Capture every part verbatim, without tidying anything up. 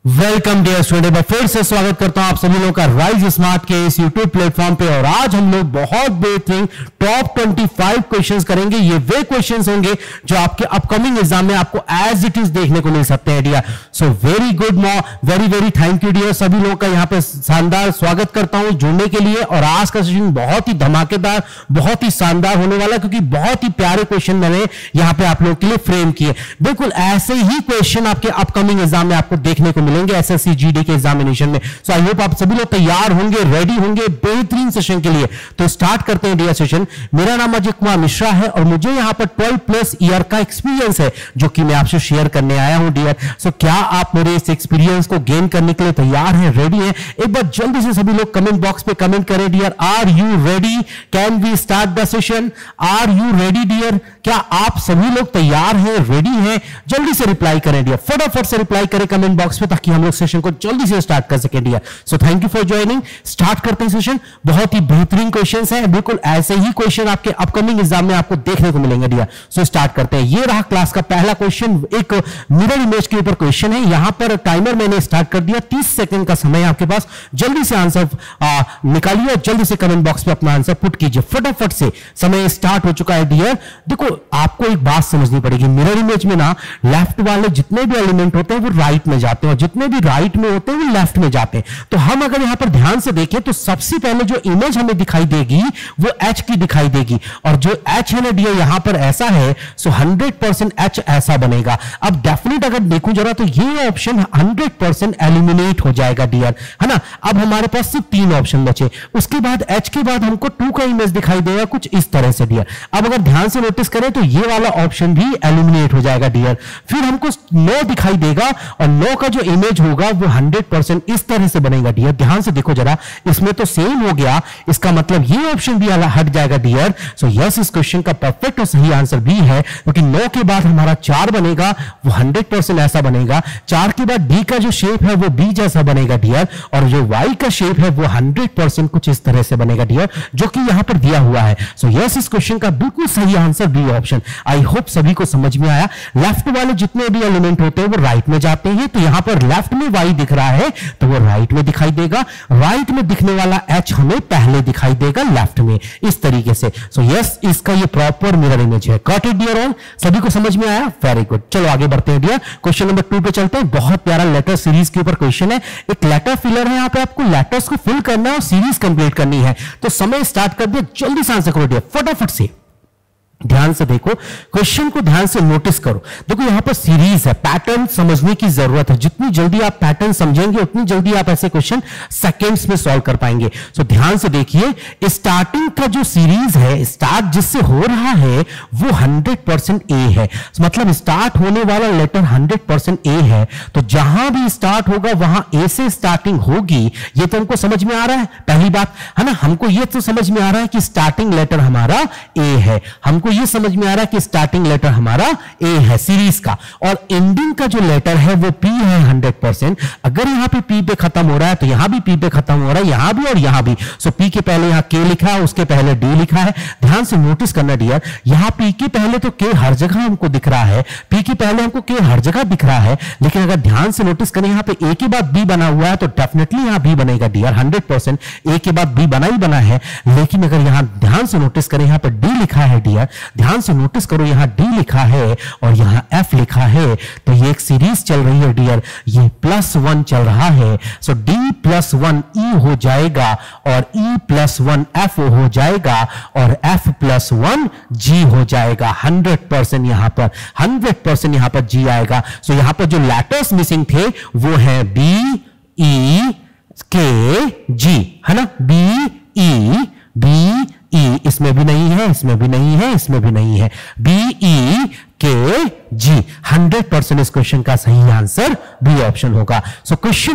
Welcome dear student, मैं फिर से स्वागत करता हूं आप सभी लोगों का राइज स्मार्ट के इस यूट्यूब प्लेटफॉर्म पे। और आज हम लोग बहुत बेहतरीन टॉप पच्चीस क्वेश्चंस करेंगे। ये वे क्वेश्चंस होंगे जो आपके अपकमिंग एग्जाम में आपको एज इट इज देखने को मिल सकते हैं डियर। सो वेरी गुड मॉ very very thank you dear. सभी लोगों का यहाँ पे शानदार स्वागत करता हूं जुड़ने के लिए। और आज का सेशन बहुत ही धमाकेदार, बहुत ही शानदार होने वाला, क्योंकि बहुत ही प्यारे क्वेश्चन मैंने यहाँ पे आप लोगों के लिए फ्रेम किए। बिल्कुल ऐसे ही क्वेश्चन आपके अपकमिंग एग्जाम में आपको देखने को मिलेंगे एसएससी जीडी के एग्जामिनेशन में। सो आई होप आप सभी लोग तैयार होंगे, रेडी होंगे बेहतरीन सेशन के लिए। तो स्टार्ट करते हैं डियर सेशन। मेरा नाम अजय कुमार मिश्रा है और मुझे यहां पर ट्वेल्व प्लस ईयर का एक्सपीरियंस है जो कि मैं आपसे शेयर करने आया हूं डियर। सो क्या आप मेरे इस एक्सपीरियंस को गेन करने के लिए तैयार हैं, रेडी हैं? एक बार जल्दी से सभी लोग कमेंट बॉक्स पे कमेंट करें dear. Are you ready? Can we start the session? Are you ready dear? क्या आप सभी लोग तैयार हैं, रेडी हैं? जल्दी से रिप्लाई करें डियर, फटाफट से रिप्लाई करें कमेंट बॉक्स पे ताकि हम लोग सेशन को जल्दी से स्टार्ट कर सके dear. So thank you for joining. Start करते हैं सेशन। बहुत ही बेहतरीन क्वेश्चंस हैं, बिल्कुल ऐसे ही क्वेश्चन आपके अपकमिंग एग्जाम में आपको देखने को मिलेंगे डियर। सो स्टार्ट करते हैं। ये रहा क्लास का पहला क्वेश्चन, एक मिरर इमेज के ऊपर क्वेश्चन है। यहां पर टाइमर मैंने स्टार्ट कर दिया, तीस सेकंड का समय आपके पास। जल्दी से आंसर निकालिए और जल्दी से कमेंट बॉक्स पे अपना आंसर पुट कीजिए फटाफट से। समय स्टार्ट हो चुका है डियर। देखो आपको एक बात समझनी पड़ेगी, मिरर इमेज में ना लेफ्ट वाले जितने भी एलिमेंट होते हैं वो राइट में जाते हैं और जितने भी राइट में होते हैं वो लेफ्ट में जाते हैं। तो हम अगर यहां पर ध्यान से देखें तो सबसे पहले जो इमेज हमें दिखाई देगी वो एच की दिखाई देगी। और जो एच है ना डियर यहां पर ऐसा है, सो हंड्रेड परसेंट एच ऐसा बनेगा। अब डेफिनेट अगर देखूं जरा तो ये ऑप्शन हंड्रेड परसेंट एलिमिनेट हो जाएगा डियर, है ना। अब हमारे पास सिर्फ तीन ऑप्शन बचे। उसके बाद एच के बाद हमको टू का इमेज दिखाई देगा कुछ इस तरह से डियर। अब अगर ध्यान से नोटिस करें तो ये वाला ऑप्शन भी एलिमिनेट हो जाएगा डियर। फिर हमको नो दिखाई देगा और नो का जो इमेज होगा वो हंड्रेड परसेंट इस तरह से बनेगा डियर। ध्यान से देखो जरा, इसमें तो सेम हो गया, इसका मतलब ये ऑप्शन भी हट जाएगा डियर। सो यस, इस क्वेश्चन का परफेक्ट और सही आंसर बी है, क्योंकि नो के बाद हमारा चार बनेगा वो हंड्रेड परसेंट ऐसा बनेगा। चार के बाद डी का जो शेप है वो बी जैसा बनेगा डियर। और जो वाई का शेप है वो हंड्रेड परसेंट कुछ इस तरह से बनेगा डियर, जो कि यहां पर दिया हुआ है। सो यस, इस क्वेश्चन का बिल्कुल सही answer B option. I hope सभी को समझ में आया। लेफ्ट वाले जितने भी एलिमेंट होते हैं वो राइट में जाते हैं, तो यहां पर लेफ्ट में वाई दिख रहा है तो वो राइट में दिखाई देगा। राइट में दिखने वाला एच हमें पहले दिखाई देगा लेफ्ट में, इस तरीके से। सो so यस, इसका ये प्रॉपर मिरर इमेज है। Got it dear all? सभी को समझ में आया? Very good. चलो आगे बढ़ते हैं डियर, क्वेश्चन नंबर टू पे चलते हैं। बहुत प्यारा लेटर सीरीज के ऊपर क्वेश्चन है। एक लेटर फिलर है, यहाँ पे आपको लेटर्स को फिल करना है और सीरीज कंप्लीट करनी है। तो समय स्टार्ट कर दिया, जल्दी से आंसर करो डियर फटाफट से। ध्यान से देखो, क्वेश्चन को ध्यान से नोटिस करो। देखो यहां पर सीरीज है, पैटर्न समझने की जरूरत है। जितनी जल्दी आप पैटर्न समझेंगे उतनी जल्दी आप ऐसे क्वेश्चन सेकंड्स में सॉल्व कर पाएंगे। सो ध्यान से देखिए, स्टार्टिंग का जो सीरीज है, स्टार्ट जिससे हो रहा है वो हंड्रेड परसेंट ए है। मतलब स्टार्ट होने वाला लेटर हंड्रेड परसेंट ए है। तो जहां भी स्टार्ट होगा वहां ए से स्टार्टिंग होगी। ये तो हमको समझ में आ रहा है, पहली बात है ना। हमको ये तो समझ में आ रहा है कि स्टार्टिंग लेटर हमारा ए है। हमको ये समझ में आ रहा है कि स्टार्टिंग लेटर हमारा ए है सीरीज का, और एंडिंग का जो लेटर है वो पी है हंड्रेड परसेंट। अगर यहां पे पी पे खत्म हो रहा है तो यहां भी पी पे खत्म हो रहा है, यहां भी और यहां भी। सो पी के पहले यहां के लिखा है, उसके पहले डी लिखा है। ध्यान से नोटिस करना डियर, यहां पी के पहले तो के हर जगह हमको दिख रहा है, पी के पहले हमको के हर जगह दिख रहा है। लेकिन अगर ध्यान से नोटिस करें यहां पे ए के बाद बी बना हुआ है तो डेफिनेटली यहां बी बनेगा डियर हंड्रेड परसेंट। ए के बाद बी बना ही बना है। लेकिन अगर यहां ध्यान से नोटिस करें यहां पे डी लिखा है डियर, ध्यान से नोटिस करो यहां डी लिखा है और यहां एफ लिखा है, तो ये एक सीरीज चल रही है डियर, ये प्लस वन चल रहा है। So D plus one E हो जाएगा और ई प्लस वन एफ हो जाएगा और एफ प्लस वन जी हो जाएगा। हंड्रेड परसेंट यहां पर हंड्रेड परसेंट यहां पर जी आएगा। सो यहां पर जो लेटर्स मिसिंग थे वो है बी ई के जी, है ना। बी ई बी ई, इसमें भी नहीं है, इसमें भी नहीं है, इसमें भी नहीं है। B E K G, hundred percent इस क्वेश्चन का सही आंसर बी ऑप्शन होगा। So question number two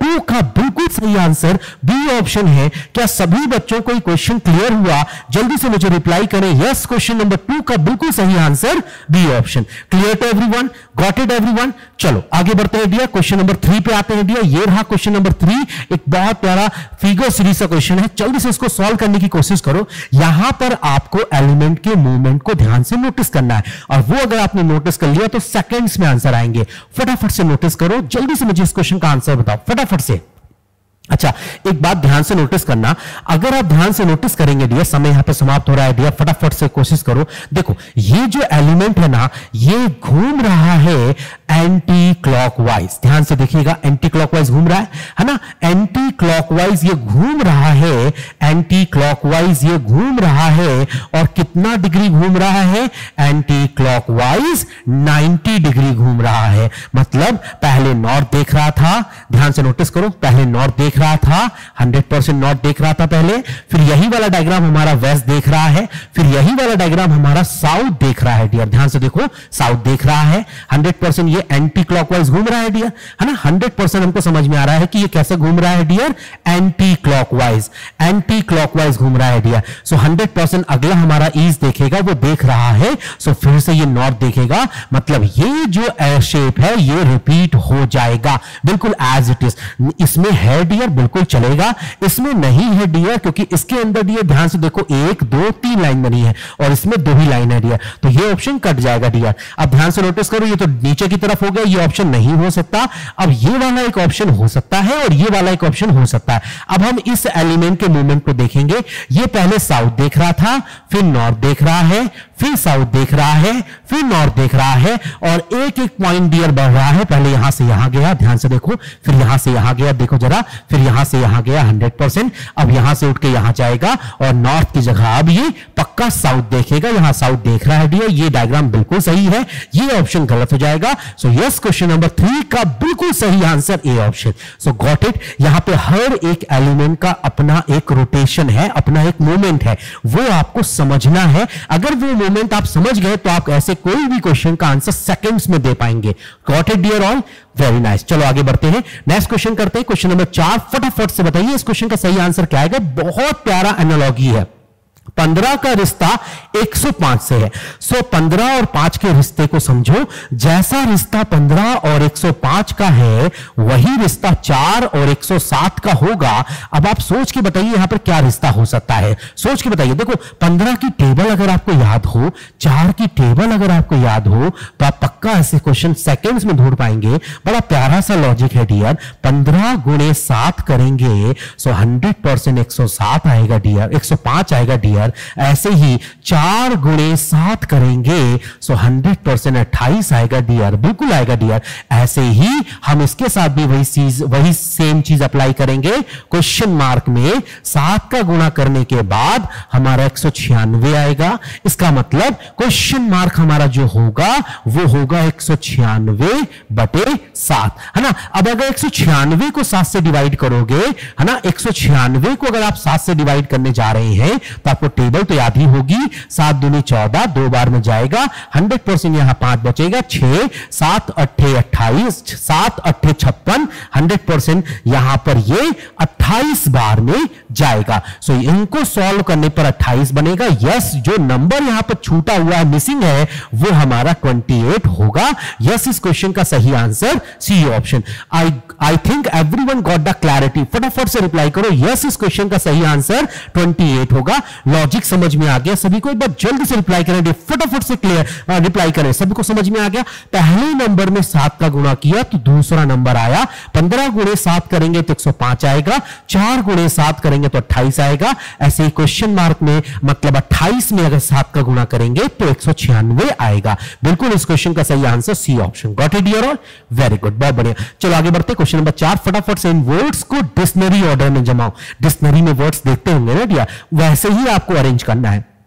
two का बिल्कुल सही आंसर बी ऑप्शन है। क्या सभी बच्चों को क्वेश्चन क्लियर हुआ? जल्दी से मुझे रिप्लाई करें यस। क्वेश्चन नंबर टू का बिल्कुल सही answer B option. Clear to everyone? Got it everyone? चलो आगे बढ़ते हैं डियर, क्वेश्चन नंबर थ्री पे आते हैं डियर। ये रहा क्वेश्चन नंबर थ्री, एक बहुत प्यारा फिगर सीरीज का क्वेश्चन है। जल्दी से इसको सॉल्व करने की कोशिश करो। यहां पर आपको एलिमेंट के मूवमेंट को ध्यान से नोटिस करना है, और वो अगर आपने नोटिस कर लिया तो सेकंड्स में आंसर आएंगे। फटाफट से नोटिस करो, जल्दी से मुझे इस क्वेश्चन का आंसर बताओ फटाफट से। अच्छा, एक बात ध्यान से नोटिस करना, अगर आप ध्यान से नोटिस करेंगे डियर, समय यहां पे समाप्त हो रहा है डियर, फटाफट से कोशिश करो। देखो ये जो एलिमेंट है ना, ये घूम रहा है एंटी क्लॉकवाइज। ध्यान से देखिएगा, एंटी क्लॉकवाइज घूम रहा है है ना, एंटी क्लॉकवाइज ये घूम रहा है, एंटी क्लॉकवाइज ये घूम रहा है। और कितना डिग्री घूम रहा है? एंटी क्लॉकवाइज नब्बे डिग्री घूम रहा है। मतलब पहले नॉर्थ देख रहा था, ध्यान से नोटिस करो, पहले नॉर्थ देख रहा था, सौ परसेंट नॉर्थ देख रहा था पहले, फिर यही वाला डायग्राम हमारा वेस्ट देख रहा है, फिर यही वाला डायग्राम हमारा साउथ देख रहा है डियर। ध्यान से देखो, साउथ देख रहा है, सौ परसेंट ये एंटी क्लॉकवाइज घूम रहा है डियर, है ना। सौ परसेंट हमको समझ में आ रहा है कि ये कैसे घूम रहा है dear, anti clockwise, anti clockwise घूम रहा है डियर। सो सौ परसेंट अगला हमारा ईस्ट देखेगा, वो देख रहा है, सो फिर से ये नॉर्थ देखेगा। मतलब ये जो शेप है ये रिपीट हो जाएगा बिल्कुल एज इट इज। इसमें है डियर, बिल्कुल चलेगा, इसमें नहीं है डियर, क्योंकि इसके अंदर डियर ध्यान से देखो एक दो तीन लाइन बनी है और इसमें दो ही लाइन है डियर, तो ये ऑप्शन कट जाएगा डियर। अब ध्यान से नोटिस करो, ये तो नीचे की तरफ हो गया, ये ऑप्शन नहीं हो सकता। अब ये वाला एक ऑप्शन हो सकता है और ये वाला एक ऑप्शन हो सकता है। अब हम इस एलिमेंट के मूवमेंट को देखेंगे। ये पहले साउथ देख रहा था, फिर नॉर्थ देख रहा है, फिर साउथ देख रहा है, फिर नॉर्थ देख रहा है, और एक एक पॉइंट डियर बढ़ रहा है। पहले यहां से यहां गया, ध्यान से देखो, फिर यहां से यहां गया, देखो जरा, फिर यहां से यहां गया सौ परसेंट। अब यहां से उठ के यहां जाएगा और नॉर्थ की जगह अब ये पक्का साउथ देखेगा। यहां साउथ देख रहा है डियर, ये डायग्राम बिल्कुल सही है, ये ऑप्शन गलत हो जाएगा। So yes, question number three का बिल्कुल सही answer A option. So got it. यहां पे हर एक एलिमेंट का अपना एक रोटेशन है, अपना एक मूवमेंट है, वो आपको समझना है। अगर वो मूवमेंट आप समझ गए तो आप ऐसे कोई भी क्वेश्चन का आंसर सेकंड्स में दे पाएंगे। Got it dear all? Very nice. चलो आगे बढ़ते हैं, नेक्स्ट क्वेश्चन करते हैं। क्वेश्चन नंबर चार, फटाफट से बताइए इस क्वेश्चन का सही आंसर क्या आएगा। बहुत प्यारा एनालॉजी है। पंद्रह का रिश्ता एक सौ पांच से है। सो पंद्रह और पांच के रिश्ते को समझो। जैसा रिश्ता पंद्रह और एक सौ पांच का है, वही रिश्ता चार और एक सौ सात का होगा। अब आप सोच के बताइए यहां पर क्या रिश्ता हो सकता है, सोच के बताइए। देखो पंद्रह की टेबल अगर आपको याद हो, चार की टेबल अगर आपको याद हो, तो आप पक्का ऐसे क्वेश्चन सेकंड्स में ढूंढ पाएंगे। बड़ा प्यारा सा लॉजिक है डियर। पंद्रह गुणे सात करेंगे सो हंड्रेड परसेंट एक सौ सात आएगा डियर, एक सौ पांच आएगा डियर। ऐसे ही चार गुणे सात करेंगे सो हंड्रेड परसेंट अट्ठाईस आएगा डियर, बिल्कुल आएगा डियर। ऐसे ही हम इसके साथ भी वही चीज, वही सेम चीज अप्लाई करेंगे। क्वेश्चन मार्क में सात का गुणा करने के बाद हमारा एक सौ छियानवे आएगा। इसका मतलब क्वेश्चन मार्क हमारा जो होगा वो होगा एक सौ छियानवे बटे सात, है ना। अब अगर एक सौ छियानवे को सात से डिवाइड करोगे, है ना, एक सौ छियानवे को अगर आप सात से डिवाइड करने जा रहे हैं तो आपको टेबल तो याद ही होगी। सात दूनी चौदह, दो बार में जाएगा, हंड्रेड परसेंट यहां पांच बचेगा, छह, सात अट्ठे अट्ठाईस, सात अट्ठे छप्पन, हंड्रेड परसेंट यहां पर ये अट्ठाईस बार में जाएगा। सो इनको सॉल्व करने पर अट्ठाईस बनेगा। यस, जो नंबर यहां पर छूटा हुआ है, मिसिंग है, वो हमारा अट्ठाईस होगा। यस, इस क्वेश्चन का सही answer C option. I I think everyone got the clarity. फटाफट से रिप्लाई करो। यस, इस क्वेश्चन का सही आंसर अट्ठाईस होगा। लॉजिक समझ में आ गया सभी को? एक बार जल्दी से रिप्लाई करें, फटाफट से क्लियर रिप्लाई करें। सभी को समझ में आ गया? पहले नंबर में सात का गुणा किया तो दूसरा नंबर आया। पंद्रह गुणे सात करेंगे तो एक सौ पांच आएगा, चार गुणे सात करेंगे तो अट्ठाईस आएगा। ऐसे ही क्वेश्चन मार्क में मतलब अट्ठाईस में अगर सात का गुणा करेंगे तो एक सौ छियानवे आएगा। बिल्कुल इस क्वेश्चन का सही answer C option. Got it dear all? Very good, बहुत बढ़िया। चलो आगे बढ़ते। क्वेश्चन नंबर चार, फटाफट से इन वर्ड्स को डिक्शनरी ऑर्डर में जमाओ। डिक्शनरी में वर्ड्स देखते होंगे ना डियर, वैसे ही आपको अरेंज करना है।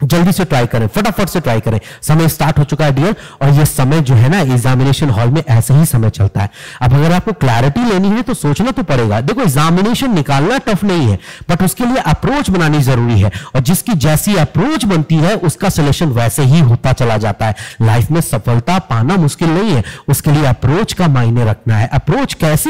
जल्दी से ट्राई करें, फटाफट से ट्राई करें, समय स्टार्ट हो चुका है डियर। और ये समय जो है ना एग्जामिनेशन हॉल में ऐसे ही समय चलता है। अब अगर आपको क्लैरिटी लेनी है तो सोचना तो पड़ेगा। देखो एग्जामिनेशन निकालना टफ नहीं है, बट उसके लिए अप्रोच बनानी जरूरी है, और जिसकी जैसी अप्रोच बनती है उसका सिलेक्शन वैसे ही होता चला जाता है। लाइफ में सफलता पाना मुश्किल नहीं है, उसके लिए अप्रोच का मायने रखना है। अप्रोच कैसे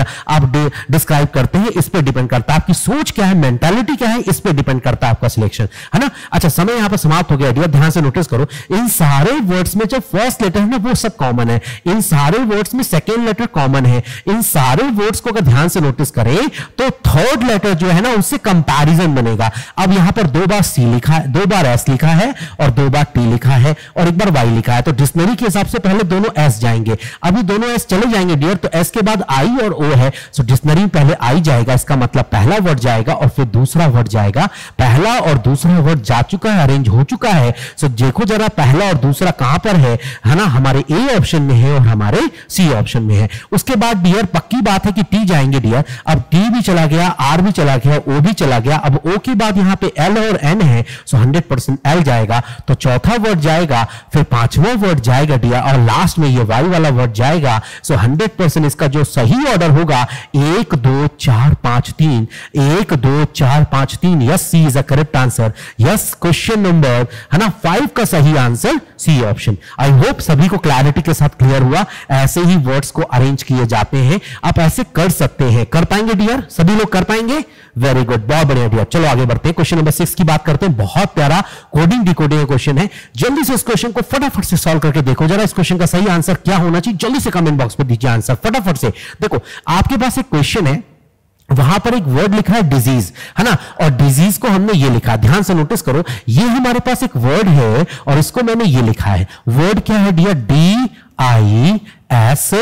आप डिस्क्राइब करते हैं इस पर डिपेंड करता है, आपकी सोच क्या है, मेंटालिटी क्या है, इस पर डिपेंड करता है आपका सिलेक्शन, है ना। अच्छा, समय यहां पर समाप्त हो गया डियर। ध्यान से नोटिस करो, इन सारे वर्ड्स में जो फर्स्ट लेटर है ना वो सब कॉमन है, इन सारे वर्ड्स में सेकेंड लेटर कॉमन है। इन सारे वर्ड्स को अगर ध्यान से नोटिस करें तो थर्ड लेटर जो है ना उससे कंपैरिजन बनेगा। अब यहां पर दो बार सी लिखा है, दो बार एस लिखा है, और दो बार टी लिखा है, और एक बार वाई लिखा है, तो डिक्शनरी के हिसाब से पहले दोनों एस जाएंगे। अभी दोनों एस चले जाएंगे डियर, तो एस के बाद आई और ओ है, सो डिक्शनरी पहले आई जाएगा, इसका मतलब पहला वर्ड जाएगा और फिर दूसरा वर्ड जाएगा। पहला और दूसरा वर्ड जा चुका है, अरेंज हो चुका है। सो देखो जरा पहला और दूसरा कहां पर है, है ना, हमारे ए ऑप्शन में है और हमारे सी ऑप्शन में है। उसके बाद डियर पक्की बात है कि टी जाएंगे डियर। अब टी भी चला गया, आर भी चला गया, ओ भी चला गया। अब ओ के बाद यहां पे एल और एन है, सो हंड्रेड परसेंट एल जाएगा। तो चौथा वर्ड जाएगा, फिर पांचवा वर्ड जाएगा डियर, और लास्ट में ये वाई वाला वर्ड जाएगा। सो हंड्रेड परसेंट इसका जो सही ऑर्डर होगा एक दो चार पांच तीन, एक दो चार पांच तीन। Yes, C is a correct answer. Yes, question number है ना फाइव का सही answer C option. I hope सभी को क्लैरिटी के साथ क्लियर हुआ। ऐसे ही वर्ड्स को अरेंज किए जाते हैं, आप ऐसे कर सकते हैं। कर पाएंगे डियर? सभी लोग कर पाएंगे? वेरी गुड, बहुत बढ़िया डियर। चलो आगे बढ़ते हैं, क्वेश्चन नंबर सिक्स की बात करते हैं। बहुत प्यारा कोडिंग डिकोडिंग क्वेश्चन है। जल्दी से इस क्वेश्चन को फटाफट से सॉल्व करके देखो जरा, इस क्वेश्चन का सही आंसर क्या होना चाहिए। जल्दी से कमेंट बॉक्स में दीजिए आंसर फटाफट से। देखो आपके पास एक क्वेश्चन है, वहां पर एक वर्ड लिखा है डिजीज, है ना, और डिजीज को हमने ये लिखा, ध्यान से नोटिस करो, ये हमारे पास एक वर्ड है और इसको मैंने ये लिखा है। वर्ड क्या है dear? D I S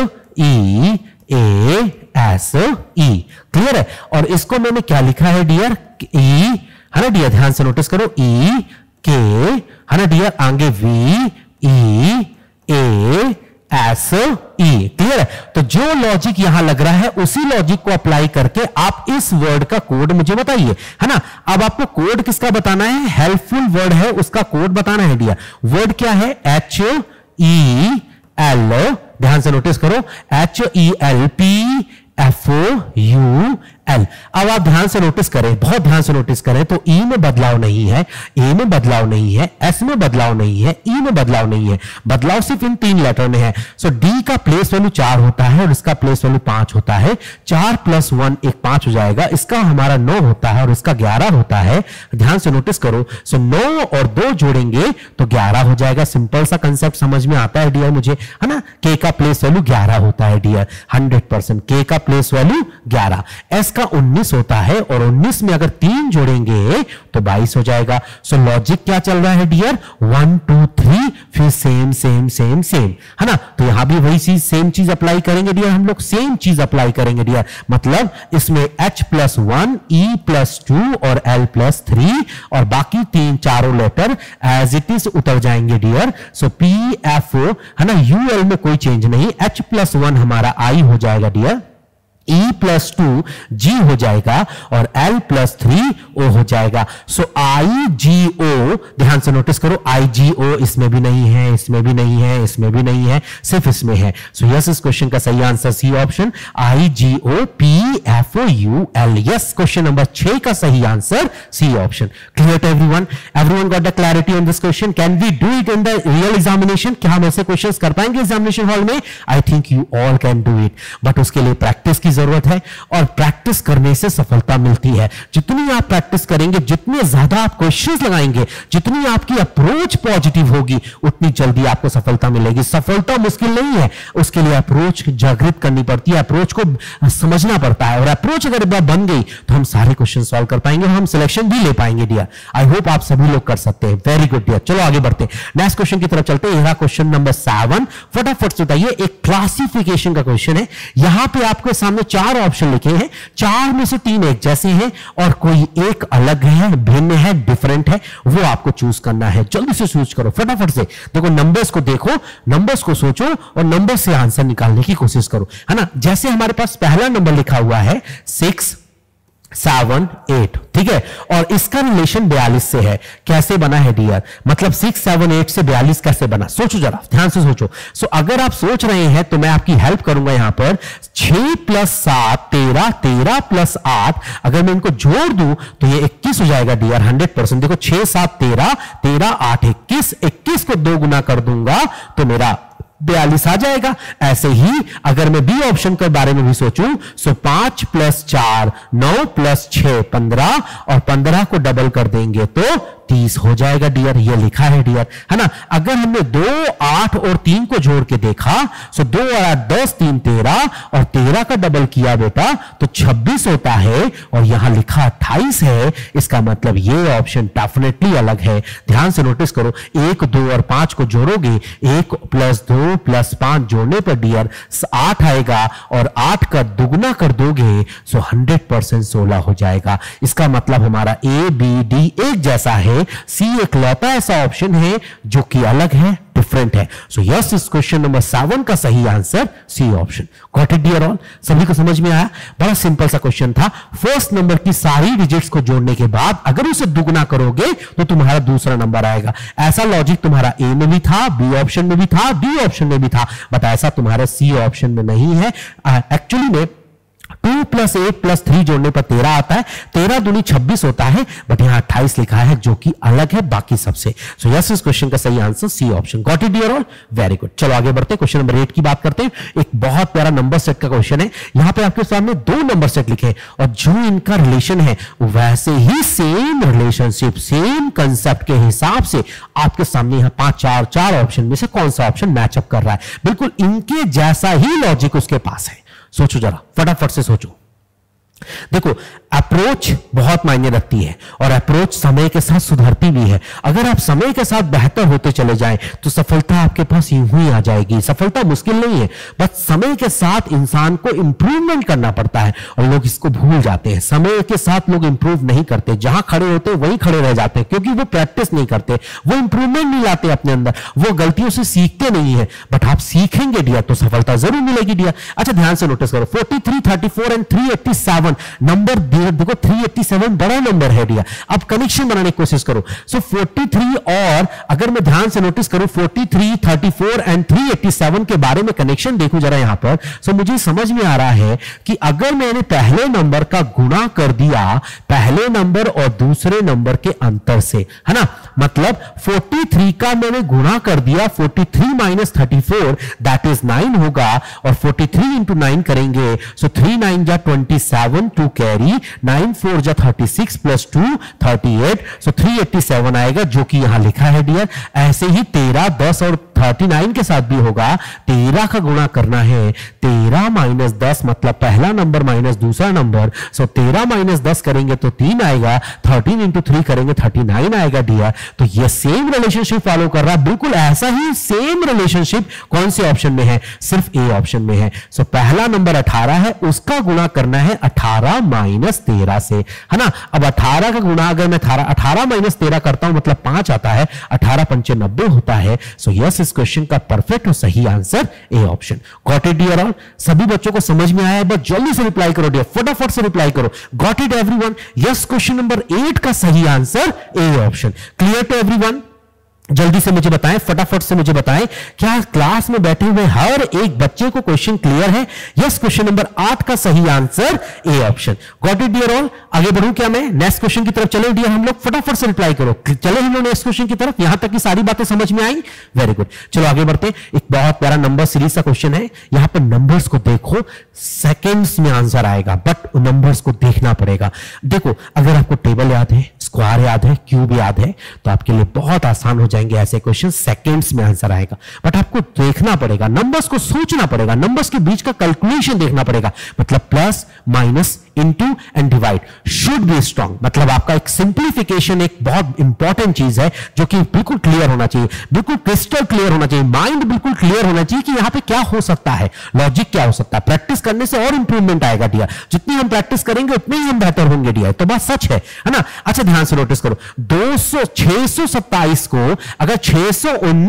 E A S E. Clear है? और इसको मैंने क्या लिखा है डियर? ई, है ना डियर, ध्यान से नोटिस करो, ई के, है ना डियर, आगे V E A S E. Clear है? तो जो लॉजिक यहां लग रहा है उसी लॉजिक को अप्लाई करके आप इस वर्ड का कोड मुझे बताइए, है ना। अब आपको कोड किसका बताना है? हेल्पफुल वर्ड है उसका कोड बताना है डियर। वर्ड क्या है? एच ई एल, ध्यान से नोटिस करो, H E L P F O U L. अब आप ध्यान से नोटिस करें, बहुत ध्यान से नोटिस करें, तो ई में बदलाव नहीं है, ए में बदलाव नहीं है, एस में बदलाव नहीं है, ई में बदलाव नहीं है, बदलाव सिर्फ इन तीन लेटर में है। सो डी का प्लेस वैल्यू चार होता है और इसका प्लेस वैल्यू पांच होता है। चार प्लस वन एक पांच हो जाएगा, इसका हमारा नौ होता है और इसका ग्यारह होता है। ध्यान से नोटिस करो, सो नौ और दो जोड़ेंगे तो ग्यारह हो जाएगा। सिंपल सा कंसेप्ट समझ में आता है डियर मुझे, है ना। के का प्लेस वैल्यू ग्यारह होता है डियर, हंड्रेड परसेंट के का प्लेस वैल्यू ग्यारह। एस का उन्नीस होता है और उन्नीस में अगर तीन जोड़ेंगे तो बाईस हो जाएगा। सो लॉजिक क्या चल रहा है डियर? वन टू थ्री, फिर सेम सेम सेम सेम, है ना। तो यहां भी वही चीज, सेम चीज अप्लाई करेंगे डियर, हम लोग सेम चीज अप्लाई करेंगे डियर। मतलब इसमें H plus one, E plus two और L प्लस थ्री, और बाकी तीन चारों लेटर एज इट इज उतर जाएंगे dear. So P F O, है ना, U L में कोई चेंज नहीं। H प्लस वन हमारा I हो जाएगा dear, E plus two G हो जाएगा और L प्लस थ्री ओ हो जाएगा। सो आई जी ओ, ध्यान से नोटिस करो, आई जी ओ इसमें भी नहीं है, इसमें भी नहीं है, इसमें भी नहीं है, सिर्फ इसमें है। सो यस, इस क्वेश्चन का सही answer C option, I G O P F O U L. Yes, question number छह का सही answer C option. Clear to everyone? Everyone got the clarity on this question? Can we do it in the real examination? क्या हम ऐसे questions कर पाएंगे examination hall में? I think you all can do it, but उसके लिए practice की जरूरत है और प्रैक्टिस करने से सफलता मिलती है। जितनी आप प्रैक्टिस करेंगे, जितने ज्यादा आप क्वेश्चंस लगाएंगे, जितनी आपकी अप्रोच पॉजिटिव होगी, उतनी जल्दी आपको सफलता मिलेगी। सफलता मुश्किल नहीं है, उसके लिए अप्रोच जागृत करनी पड़ती है, अप्रोच को समझना पड़ता है, और अप्रोच अगर एक बार बन गई तो हम सारे क्वेश्चन सॉल्व कर पाएंगे और हम सिलेक्शन भी ले पाएंगे डियर। आई होप आप सभी लोग कर सकते हैं। Very good dear. चलो आगे बढ़ते हैं, नेक्स्ट क्वेश्चन की तरफ चलते हैं। क्वेश्चन नंबर सेवन, फटाफट से बताइए। एक क्लासिफिकेशन का क्वेश्चन है। यहां पे आपके सामने चार ऑप्शन लिखे हैं, चार में से तीन एक जैसे हैं और कोई एक अलग है, भिन्न है, डिफरेंट है, वो आपको चूज करना है। जल्दी से चूज करो फटाफट से। देखो नंबर्स को देखो, नंबर्स को सोचो और नंबर से आंसर निकालने की कोशिश करो, है ना। जैसे हमारे पास पहला नंबर लिखा हुआ है सिक्स, सेवन एट, ठीक है। और इसका रिलेशन बयालीस से है। कैसे बना है डियर? मतलब सिक्स सेवन एट से बयालीस कैसे बना? सोचो जरा, ध्यान से सोचो। सो so, अगर आप सोच रहे हैं तो मैं आपकी हेल्प करूंगा यहां पर। छह प्लस सात तेरह, तेरह प्लस आठ, अगर मैं इनको जोड़ दूं तो ये इक्कीस हो जाएगा डियर, हंड्रेड परसेंट। देखो छह सात तेरह, तेरह आठ इक्कीस, इक्कीस को दो गुना कर दूंगा तो मेरा बयालीस आ जाएगा। ऐसे ही अगर मैं बी ऑप्शन के बारे में भी सोचूं, सो पांच प्लस चार नौ प्लस छह पंद्रह, और पंद्रह को डबल कर देंगे तो तीस हो जाएगा डियर। ये लिखा है डियर, है ना। अगर हमने दो, आठ और तीन को जोड़ के देखा, सो दो और आठ दस, तीन तेरह, और तेरह का डबल किया बेटा तो छब्बीस होता है, और यहां लिखा अट्ठाईस है। इसका मतलब ये ऑप्शन डेफिनेटली अलग है। ध्यान से नोटिस करो, एक, दो और पांच को जोड़ोगे, एक प्लस दो प्लस पांच जोड़ने पर डियर आठ आएगा, और आठ का दुगना कर दोगे सो हंड्रेड परसेंट सोलह हो जाएगा। इसका मतलब हमारा ए बी डी एक जैसा है। सी एक लौता ऐसा ऑप्शन है जो कि अलग है, डिफरेंट है। सो यस, इस क्वेश्चन नंबर सेवन का सही answer C option. Got it dear all? सभी को समझ में आया? बड़ा सिंपल सा क्वेश्चन था। फर्स्ट नंबर की सारी डिजिट्स को जोड़ने के बाद अगर उसे दुगना करोगे तो तुम्हारा दूसरा नंबर आएगा। ऐसा लॉजिक तुम्हारा ए में भी था, बी ऑप्शन में भी था, डी ऑप्शन में भी था, बट ऐसा तुम्हारे सी ऑप्शन में नहीं है। एक्चुअली में two plus eight plus three जोड़ने पर तेरह आता है, तेरह दूनी छब्बीस होता है, बट यहां अट्ठाईस लिखा है जो कि अलग है बाकी सबसे। सो यस, इस क्वेश्चन का सही answer C option. Got it dear all? Very good. चलो आगे बढ़ते हैं, क्वेश्चन नंबर एट की बात करते हैं। एक बहुत प्यारा नंबर सेट का क्वेश्चन है। यहां पे आपके सामने दो नंबर सेट लिखे और जो इनका रिलेशन है वैसे ही सेम रिलेशनशिप, सेम कंसेप्ट के हिसाब से आपके सामने यहां पांच चार चार ऑप्शन में से कौन सा ऑप्शन मैचअप कर रहा है। बिल्कुल इनके जैसा ही लॉजिक उसके पास है। सोचो जरा, फटाफट से सोचो। देखो, अप्रोच बहुत मायने रखती है और अप्रोच समय के साथ सुधरती भी है। अगर आप समय के साथ बेहतर होते चले जाएं तो सफलता आपके पास यूं ही आ जाएगी। सफलता मुश्किल नहीं है, बस समय के साथ इंसान को इंप्रूवमेंट करना पड़ता है और लोग इसको भूल जाते हैं। समय के साथ लोग इंप्रूव नहीं करते, जहां खड़े होते वहीं खड़े रह जाते हैं क्योंकि वो प्रैक्टिस नहीं करते, वो इंप्रूवमेंट नहीं लाते अपने अंदर, वो गलतियों से सीखते नहीं है। बट आप सीखेंगे डियर तो सफलता जरूर मिलेगी डियर। अच्छा ध्यान से नोटिस करो, forty three, thirty four and three eighty seven number देखो, थ्री एट्टी सेवन बड़ा नंबर है डियर। अब कनेक्शन बनाने की कोशिश करो। सो फोर्टी थ्री और अगर मैं ध्यान से नोटिस करूं forty three, thirty four and three eighty seven के बारे में कनेक्शन देखूं जरा यहां पर। सो मुझे समझ में आ रहा है कि अगर मैंने पहले नंबर का गुणा कर दिया पहले नंबर और दूसरे नंबर के अंतर से, है ना, मतलब फोर्टी थ्री का मैंने गुणा कर दिया forty three minus thirty four, that is nine होगा, और फोर्टी थ्री इंटू नाइन करेंगे। सो थ्री नाइन जा twenty seven two carry, nine four जा thirty six plus two thirty eight, so three eighty seven आएगा जो कि यहां लिखा है डियर। ऐसे ही तेरह, दस और थर्टी नाइन के साथ भी होगा। तेरह का गुणा करना है, तेरह माइनस दस मतलब पहला नंबर माइनस दूसरा नंबर, सो तेरह माइनस दस करेंगे तो तीन आएगा, थर्टीन इंटू थ्री करेंगे थर्टी नाइन आएगा डियर। तो ये सेम रिलेशनशिप फॉलो कर रहा है, बिल्कुल ऐसा ही सेम रिलेशनशिप कौन से ऑप्शन में है? सिर्फ ए ऑप्शन में है। सो पहला नंबर अठारह है, उसका गुणा करना है अठारह माइनस तेरह से, है ना। अब अठारह का गुणा अगर मैं अठारह माइनस तेरह करता हूं मतलब पांच आता है, अठारह पंचे नब्बे होता है। सो यस, इस क्वेश्चन का परफेक्ट और सही answer A option. Got it dear all? सभी बच्चों को समझ में आया है? बस जल्दी से रिप्लाई करो डियर, फटाफट से रिप्लाई करो। Got it everyone? Yes, question number eight का सही answer A option. Clear to everyone? जल्दी से मुझे बताएं, फटाफट से मुझे बताएं, क्या क्लास में बैठे हुए हर एक बच्चे को क्वेश्चन क्लियर है? यस, क्वेश्चन नंबर आठ का सही answer A option. Got it dear all? आगे बढ़ूं क्या मैं नेक्स्ट क्वेश्चन की तरफ? चले डियर हम लोग, फटाफट से रिप्लाई करो। चले हम लोग नेक्स्ट क्वेश्चन की तरफ। यहां तक की सारी बातें समझ में आई? Very good. चलो आगे बढ़ते हैं। एक बहुत प्यारा नंबर सीरीज का क्वेश्चन है। यहां पर नंबर्स को देखो, सेकेंड्स में आंसर आएगा, बट नंबर्स को देखना पड़ेगा। देखो, अगर आपको टेबल याद है, स्क्वायर याद है, क्यूब याद है, तो आपके लिए बहुत आसान हो जाएंगे ऐसे क्वेश्चन, सेकंड्स में आंसर आएगा। बट आपको देखना पड़ेगा, नंबर्स को सोचना पड़ेगा, नंबर्स के बीच का कैलकुलेशन देखना पड़ेगा। मतलब plus minus into and divide should be strong. मतलब आपका एक सिंप्लीफिकेशन एक बहुत इंपॉर्टेंट चीज है जो कि बिल्कुल क्लियर होना चाहिए, बिल्कुल क्रिस्टल क्लियर होना चाहिए, माइंड बिल्कुल क्लियर होना चाहिए कि यहां पे क्या हो सकता है, लॉजिक क्या हो सकता है। प्रैक्टिस करने से और इंप्रूवमेंट आएगा डियर, जितनी हम प्रैक्टिस करेंगे उतने ही हम बेहतर होंगे डियर। तो बात सच है, है ना। अच्छा ध्यान से नोटिस करो, दो सौ छह सौ सत्ताईस को अगर छह सौ उन्नीस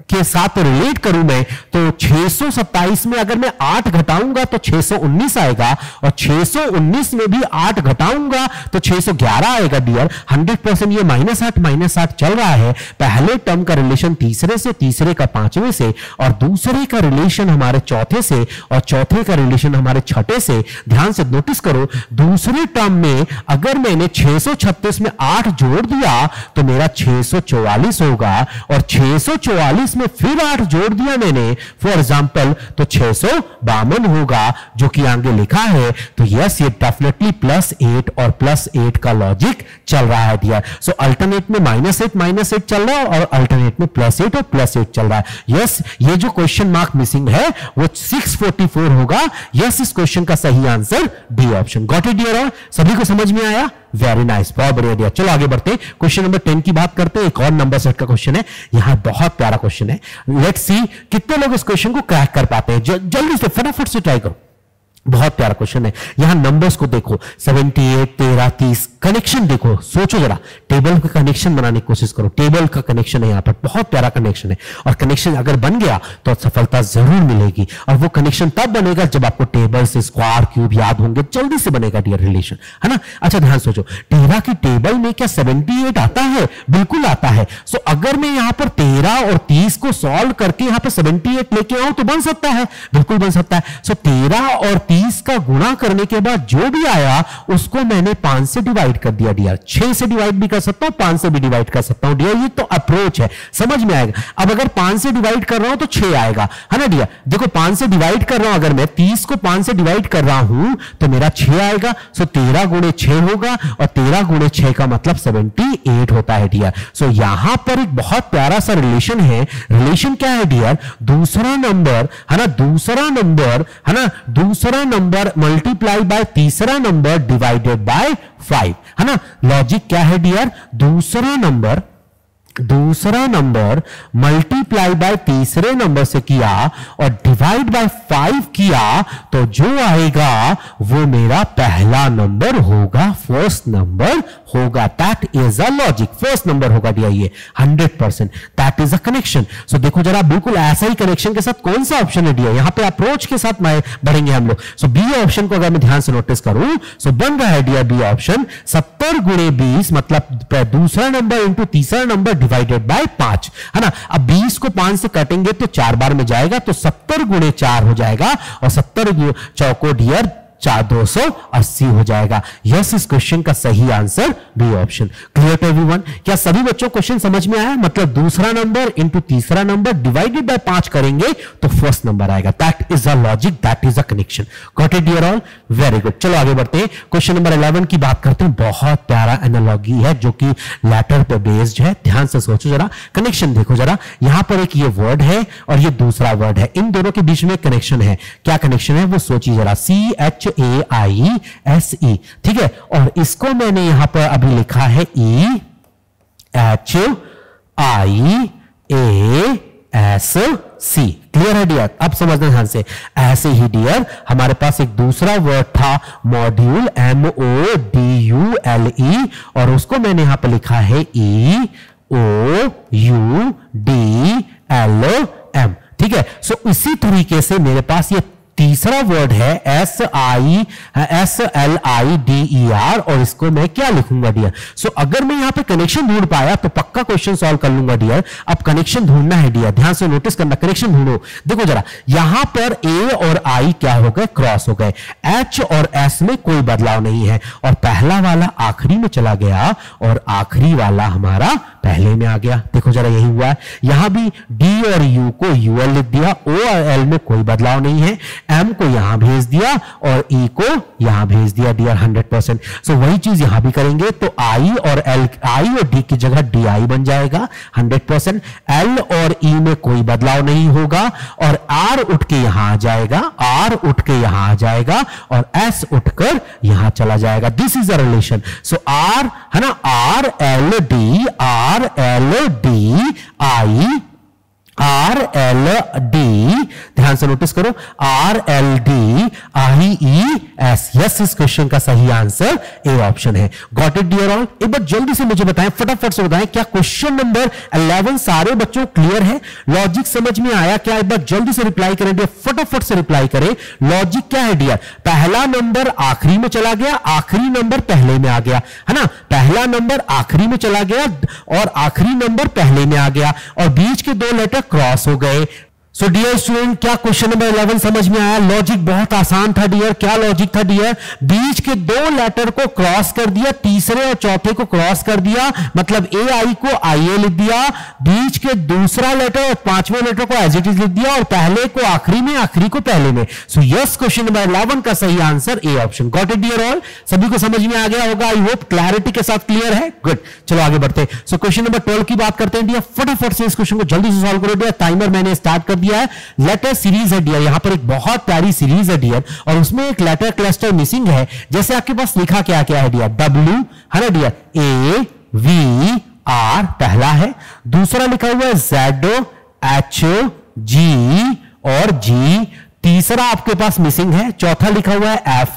के साथ रिलेट करूं मैं तो छह सौ सत्ताईस में अगर मैं आठ घटाऊंगा तो छह सौ उन्नीस आएगा, और छह सौ उन्नीस में भी आठ घटाऊंगा तो छह सौ ग्यारह आएगा डियर। हंड्रेड परसेंट ये माइनस आठ माइनस आठ चल रहा है। पहले टर्म का रिलेशन तीसरे से, तीसरे का पांचवें से, और दूसरे का रिलेशन हमारे चौथे से, और चौथे का रिलेशन हमारे छठे से। ध्यान से नोटिस करो, दूसरे टर्म में अगर मैंने छह सौ छत्तीस में आठ जोड़ दिया तो मेरा छह सौ चौवालीस होगा, और छह सौ चौवालीस में फिर आठ जोड़ दिया मैंने फॉर एग्जांपल तो छह सौ बावन होगा, जो कि आगे लिखा है। तो यस, ये डेफिनेटली प्लस एट और प्लस एट का लॉजिक चल रहा है डियर। सो अल्टरनेट में माइनस एट माइनस एट चल रहा है, और अल्टरनेट में प्लस एट और प्लस एट चल रहा है। यस, ये जो क्वेश्चन मार्क मिसिंग है वो छह सौ चौवालीस होगा। यस, इस क्वेश्चन का सही answer D option. Got it dear? सभी को समझ में आया? वेरी नाइस, बहुत बढ़िया दिया। चलो आगे बढ़ते हैं, क्वेश्चन नंबर टेन की बात करते हैं। एक और नंबर सेट का क्वेश्चन है, यहां बहुत प्यारा क्वेश्चन है। लेट्स सी कितने लोग इस क्वेश्चन को क्रैक कर पाते हैं। जल्दी से फटाफट से ट्राई करो, बहुत प्यारा क्वेश्चन है। यहां नंबर्स को देखो, अठहत्तर, तेरह, तीस, कनेक्शन देखो, सोचो जरा, टेबल का कनेक्शन बनाने की कोशिश करो। टेबल का कनेक्शन है यहां पर, बहुत प्यारा कनेक्शन है, और कनेक्शन अगर बन गया तो सफलता जरूर मिलेगी। और वो कनेक्शन तब बनेगा जब आपको टेबल से स्क्वायर क्यूब याद होंगे, जल्दी से बनेगा डियर रिलेशन, है ना। अच्छा ध्यान सोचो, तेरह की टेबल में क्या अठहत्तर आता है? बिल्कुल आता है। सो अगर मैं यहां पर तेरह और तीस को सॉल्व करके यहां पर अठहत्तर लेके आऊं तो बन सकता है, बिल्कुल बन सकता है। सो तेरह और तीस का गुणा करने के बाद जो भी आया उसको मैंने पांच से डिवाइड कर दिया डियर। छह से डिवाइड भी कर सकता हूं, पांच से भी डिवाइड कर सकता हूं डियर। ये तो अप्रोच है, समझ में आएगा। अब अगर पांच से डिवाइड कर रहा हूं तो छह आएगा, है ना डियर। देखो पांच से डिवाइड कर रहा हूं, अगर मैं तीस को पांच से डिवाइड कर रहा हूं तो मेरा छह आएगा। सो तेरह गुणे छह होगा, और तेरह गुणे छह का मतलब अठहत्तर होता है डियर। सो यहां पर एक बहुत प्यारा सा रिलेशन है। रिलेशन क्या है डियर? दूसरा नंबर, है ना, दूसरा नंबर, है ना, दूसरा नंबर मल्टीप्लाई बाय तीसरा नंबर डिवाइडेड बाय फाइव, है ना। लॉजिक क्या है डियर? दूसरा नंबर दूसरा नंबर मल्टीप्लाई बाय तीसरे नंबर से किया और डिवाइड बाय फाइव किया तो जो आएगा वो मेरा पहला नंबर होगा, फर्स्ट नंबर होगा। That is a logic, first number होगा डियर ये hundred percent. That is a connection. So देखो जरा, बिल्कुल ऐसा ही कनेक्शन के साथ कौन सा ऑप्शन है डियर? यहां पे अप्रोच के साथ बढ़ेंगे हम लोग। सो बी ऑप्शन को अगर मैं ध्यान से नोटिस करूं सो बन रहा है डियर बी ऑप्शन, सत्तर गुणे बीस मतलब दूसरा नंबर इंटू तीसरा नंबर डिवाइडेड बाय पांच, है ना। अब बीस को पांच से काटेंगे तो चार बार में जाएगा, तो सत्तर गुणे चार हो जाएगा, और सत्तर चौको डियर चार दो सौ अस्सी हो जाएगा। यस, इस क्वेश्चन का सही answer B option. Clear to everyone? क्या सभी बच्चों को क्वेश्चन समझ में आया? मतलब दूसरा नंबर इंटू तीसरा नंबर डिवाइडेड बाय पांच करेंगे तो फर्स्ट नंबर आएगा। That is a logic, that is a connection. Got it dear all? Very good. चलो आगे बढ़ते हैं, क्वेश्चन नंबर इलेवन की बात करते हैं। बहुत प्यारा एनालॉजी है जो कि लैटर पे बेस्ड है। ध्यान से सोचो जरा, कनेक्शन देखो जरा। यहां पर एक ये वर्ड है और ये दूसरा वर्ड है, इन दोनों के बीच में कनेक्शन है। क्या कनेक्शन है वो सोचिए जरा। C H A I S ई, ठीक है। और इसको मैंने यहां पर अभी लिखा है E H I A S C. Clear है डियर? अब समझना ध्यान से। ऐसे ही डियर हमारे पास एक दूसरा वर्ड था module, M O D U L E, और उसको मैंने यहां पर लिखा है E O U D L M, ठीक है। सो इसी तरीके से मेरे पास ये तीसरा वर्ड है S I S L I D E R, और इसको मैं क्या लिखूंगा डियर? सो so, अगर मैं यहां पे कनेक्शन ढूंढ पाया तो पक्का क्वेश्चन सॉल्व कर लूंगा डियर। अब कनेक्शन ढूंढना है डियर, ध्यान से नोटिस करना, कनेक्शन ढूंढो। देखो जरा, यहां पर ए और आई क्या हो गए? क्रॉस हो गए। एच और एस में कोई बदलाव नहीं है, और पहला वाला आखिरी में चला गया और आखिरी वाला हमारा पहले में आ गया। देखो जरा, यही हुआ है। यहां भी डी और यू को यूएल लिख दिया, ओ और एल में कोई बदलाव नहीं है, एम को यहां भेज दिया और ई को यहां भेज दिया डियर हंड्रेड परसेंट। सो वही चीज यहां भी करेंगे, तो आई और एल, आई और डी की जगह डी आई बन जाएगा हंड्रेड परसेंट। एल और ई में कोई बदलाव नहीं होगा, और आर उठ के यहां आ जाएगा, आर उठ के यहां आ जाएगा, और एस उठकर यहां चला जाएगा। This is a relation. So R, है ना, R L D, R L D I R L D, ध्यान से नोटिस करो, R L D I E S, yes इस क्वेश्चन का सही आंसर ए ऑप्शन है। Got it dear all? एक बार जल्दी से मुझे बताएं, फटाफट से बताएं, क्या क्वेश्चन नंबर इलेवन सारे बच्चों क्लियर है? लॉजिक समझ में आया क्या? एक बार जल्दी से रिप्लाई करें डियर, फटाफट से रिप्लाई करें। लॉजिक क्या है डियर? पहला नंबर आखिरी में चला गया, आखिरी नंबर पहले में आ गया, है ना? पहला नंबर आखिरी में चला गया और आखिरी नंबर पहले में आ गया और बीच के दो लेटर क्रॉस हो गए। सो डियर स्टूडेंट, क्या क्वेश्चन नंबर इलेवन समझ में आया? लॉजिक बहुत आसान था डियर। क्या लॉजिक था डियर? बीच के दो लेटर को क्रॉस कर दिया, तीसरे और चौथे को क्रॉस कर दिया, मतलब ए आई को आई ए लिख दिया, बीच के दूसरा लेटर और पांचवें लेटर को एज इट इज लिख दिया और पहले को आखिरी में, आखिरी को पहले में। So yes, question number eleven का सही answer A option. Got it dear all? सभी को समझ में आ गया होगा, आई होप क्लैरिटी के साथ क्लियर है। गुड, चलो आगे बढ़ते। सो क्वेश्चन नंबर ट्वेल्व की बात करते हैं डियर। फटाफट से इस क्वेश्चन को जल्दी से सॉल्व करो डियर। टाइमर मैंने स्टार्ट कर दिया है। लेटर सीरीज है डियर, यहां पर एक बहुत प्यारी सीरीज है डियर और उसमें एक लेटर क्लस्टर मिसिंग है। जैसे आपके पास लिखा क्या क्या है डियर? डब्ल्यू है ना डियर, ए वी आर पहला है, दूसरा लिखा हुआ है जेड एच जी और जी, तीसरा आपके पास मिसिंग है, चौथा लिखा हुआ है एफ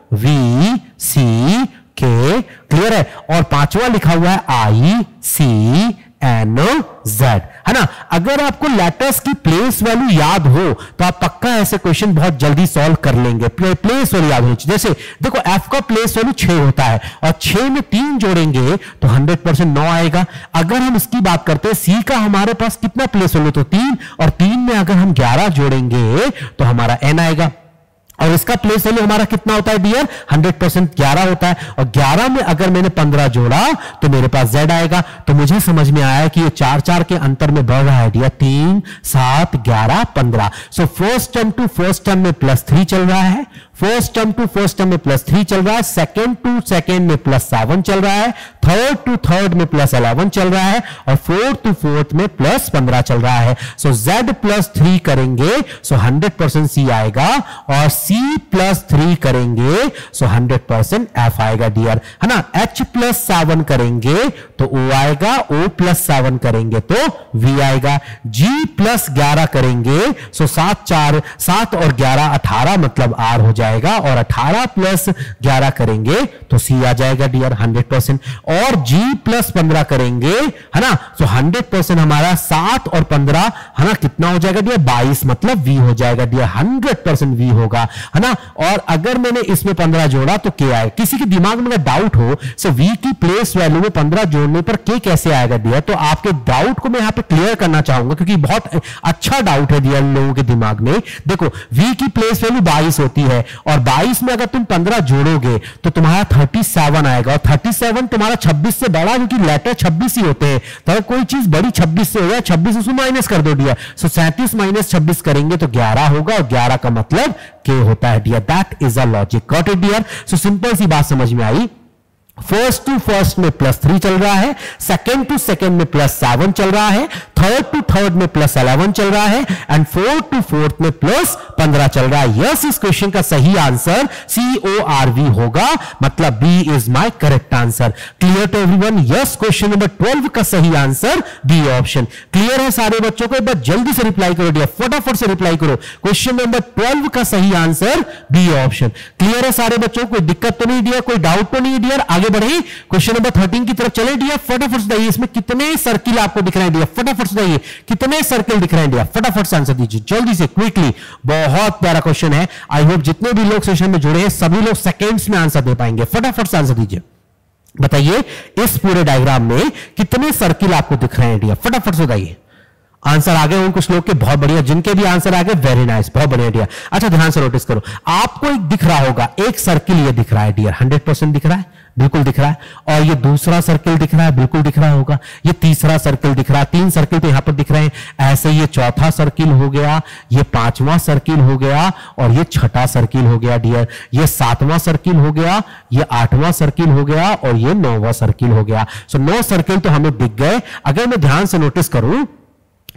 वी सी के, क्लियर है, और पांचवा लिखा हुआ है आई सी एन जेड, है ना? अगर आपको लेटर्स की प्लेस वैल्यू याद हो तो आप पक्का ऐसे क्वेश्चन बहुत जल्दी सॉल्व कर लेंगे। प्लेस वैल्यू याद होनी चाहिए। जैसे देखो एफ का प्लेस वैल्यू छह होता है और छह में तीन जोड़ेंगे तो हंड्रेड परसेंट नौ आएगा। अगर हम इसकी बात करते हैं सी का, हमारे पास कितना प्लेस वैल्यू? तो तीन, और तीन में अगर हम ग्यारह जोड़ेंगे तो हमारा एन आएगा। और इसका प्लेस वैल्यू हमारा कितना होता है डियर? हंड्रेड परसेंट ग्यारह होता है और ग्यारह में अगर मैंने पंद्रह जोड़ा तो मेरे पास जेड आएगा। तो मुझे समझ में आया कि ये चार चार के अंतर में बढ़ रहा है डियर, तीन सात ग्यारह पंद्रह। So first term to first term में प्लस थ्री चल रहा है, first term to first term में प्लस थ्री चल रहा है, सेकेंड टू सेकेंड में प्लस सेवन चल रहा है, थर्ड टू थर्ड में प्लस इलेवन चल रहा है और फोर्थ टू फोर्थ में प्लस पंद्रह चल रहा है। सो जेड प्लस थ्री करेंगे सो हंड्रेड परसेंट सी आएगा और सी प्लस थ्री करेंगे सो हंड्रेड परसेंट एफ आएगा डियर, है ना? एच प्लस सेवन करेंगे तो ओ आएगा, ओ प्लस सेवन करेंगे तो वी आएगा, जी प्लस ग्यारह करेंगे सो सात चार सात और ग्यारह अठारह मतलब आर हो जाएगा और अठारह प्लस ग्यारह करेंगे तो सी आ जाएगा डियर हंड्रेड परसेंट, और जी प्लस पंद्रह करेंगे, है ना? सो हंड्रेड परसेंट हमारा सात और पंद्रह, है ना, कितना हो जाएगा डियर? बाईस मतलब वी हो जाएगा डियर, हंड्रेड परसेंट वी होगा, है ना? और अगर मैंने इसमें पंद्रह जोड़ा तो के आएगा। किसी के दिमाग में अगर डाउट हो सो वी की प्लेस वैल्यू में पंद्रह जोड़ने पर के कैसे आएगा डियर, तो आपके डाउट को मैं यहां पे क्लियर करना चाहूंगा क्योंकि बहुत अच्छा डाउट है डियर लोगों के दिमाग में। देखो वी की प्लेस वैल्यू बाईस होती है और बाईस में अगर तुम पंद्रह जोड़ोगे तो तुम्हारा सैंतीस आएगा और सैंतीस तुम्हारा छब्बीस से बड़ा, क्योंकि लेटर छब्बीस ही होते हैं, तो कोई चीज बड़ी छब्बीस से हो जाए, छब्बीस उसमें माइनस कर दो डियर। सो सैंतीस माइनस छब्बीस करेंगे तो ग्यारह होगा और ग्यारह का मतलब के होता है dear. That is a logic. Got it dear? So simple सी बात समझ में आई। फर्स्ट टू फर्स्ट में प्लस थ्री चल रहा है, सेकेंड टू सेकेंड में प्लस सेवन चल रहा है, थर्ड टू थर्ड में प्लस इलेवन चल रहा है एंड फोर्थ टू फोर्थ में प्लस पंद्रह चल रहा है। यस, इस क्वेश्चन का सही आंसर सी ओ आर वी होगा, मतलब B is my correct answer. Clear to everyone? Yes, question number twelve का सही आंसर बी ऑप्शन। क्लियर है सारे बच्चों को? एक बार जल्दी से रिप्लाई करो डियर, फटाफट से रिप्लाई करो। क्वेश्चन नंबर ट्वेल्व का सही आंसर बी ऑप्शन। क्लियर है सारे बच्चों को? कोई दिक्कत तो नहीं डियर, कोई डाउट तो नहीं डियर? आगे बढ़े, क्वेश्चन नंबर थर्टीन की तरफ चले डियर। फटाफट से बताइए इसमें कितने सर्किल आपको दिख रहे हैं डियर, फटाफट से बताइए कितने सर्किल दिख रहे हैं डियर, फटाफट से आंसर दीजिए जल्दी से, क्विकली। बहुत प्यारा क्वेश्चन है। आई होप जितने भी लोग सेशन में जुड़े हैं सभी लोग सेकेंड्स में आंसर दे पाएंगे। फटाफट से आंसर दीजिए। बताइए इस पूरे डायग्राम में कितने सर्किल आपको दिख रहे हैं डियर, फटाफट से बताइए। आंसर आ गए उन कुछ लोग के, बहुत बढ़िया। जिनके भी आंसर आ गए वेरी नाइस, बहुत बढ़िया डियर। अच्छा ध्यान से नोटिस करो, आपको एक दिख रहा होगा, एक सर्किल ये दिख रहा है डियर, हंड्रेड परसेंट दिख रहा है, बिल्कुल दिख रहा है, और ये दूसरा सर्किल दिख रहा है, बिल्कुल दिख रहा होगा, ये तीसरा सर्किल दिख रहा है, तीन सर्किल तो यहां पर दिख रहे हैं। ऐसे ये चौथा सर्किल हो गया, ये पांचवा सर्किल हो गया और ये छठा सर्किल हो गया डियर, ये सातवां सर्किल हो गया, ये आठवां सर्किल हो गया और ये नौवां सर्किल हो गया। सो नौ सर्किल तो हमें दिख गए। अगर मैं ध्यान से नोटिस करूं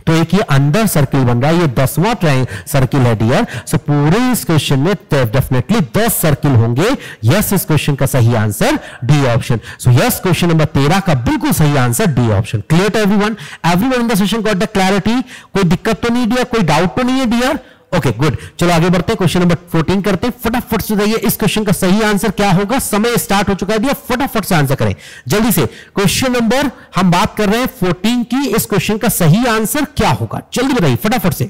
तो एक ये अंदर सर्किल बन रहा है, ये दसवां सर्किल है डियर। सो पूरे इस क्वेश्चन में डेफिनेटली दस सर्किल होंगे। यस, इस क्वेश्चन का सही answer D option. So yes, question number तेरह का बिल्कुल सही answer D option. Clear to everyone? Everyone in the session got the clarity? कोई दिक्कत तो नहीं डियर, कोई डाउट तो नहीं है डियर? ओके गुड, चलो आगे बढ़ते हैं, क्वेश्चन नंबर चौदह करते हैं। फटाफट से बताइए इस क्वेश्चन का सही आंसर क्या होगा। समय स्टार्ट हो चुका है, फटाफट से आंसर करें जल्दी से। क्वेश्चन नंबर हम बात कर रहे हैं चौदह की, इस क्वेश्चन का सही आंसर क्या होगा जल्दी बताइए फटाफट से,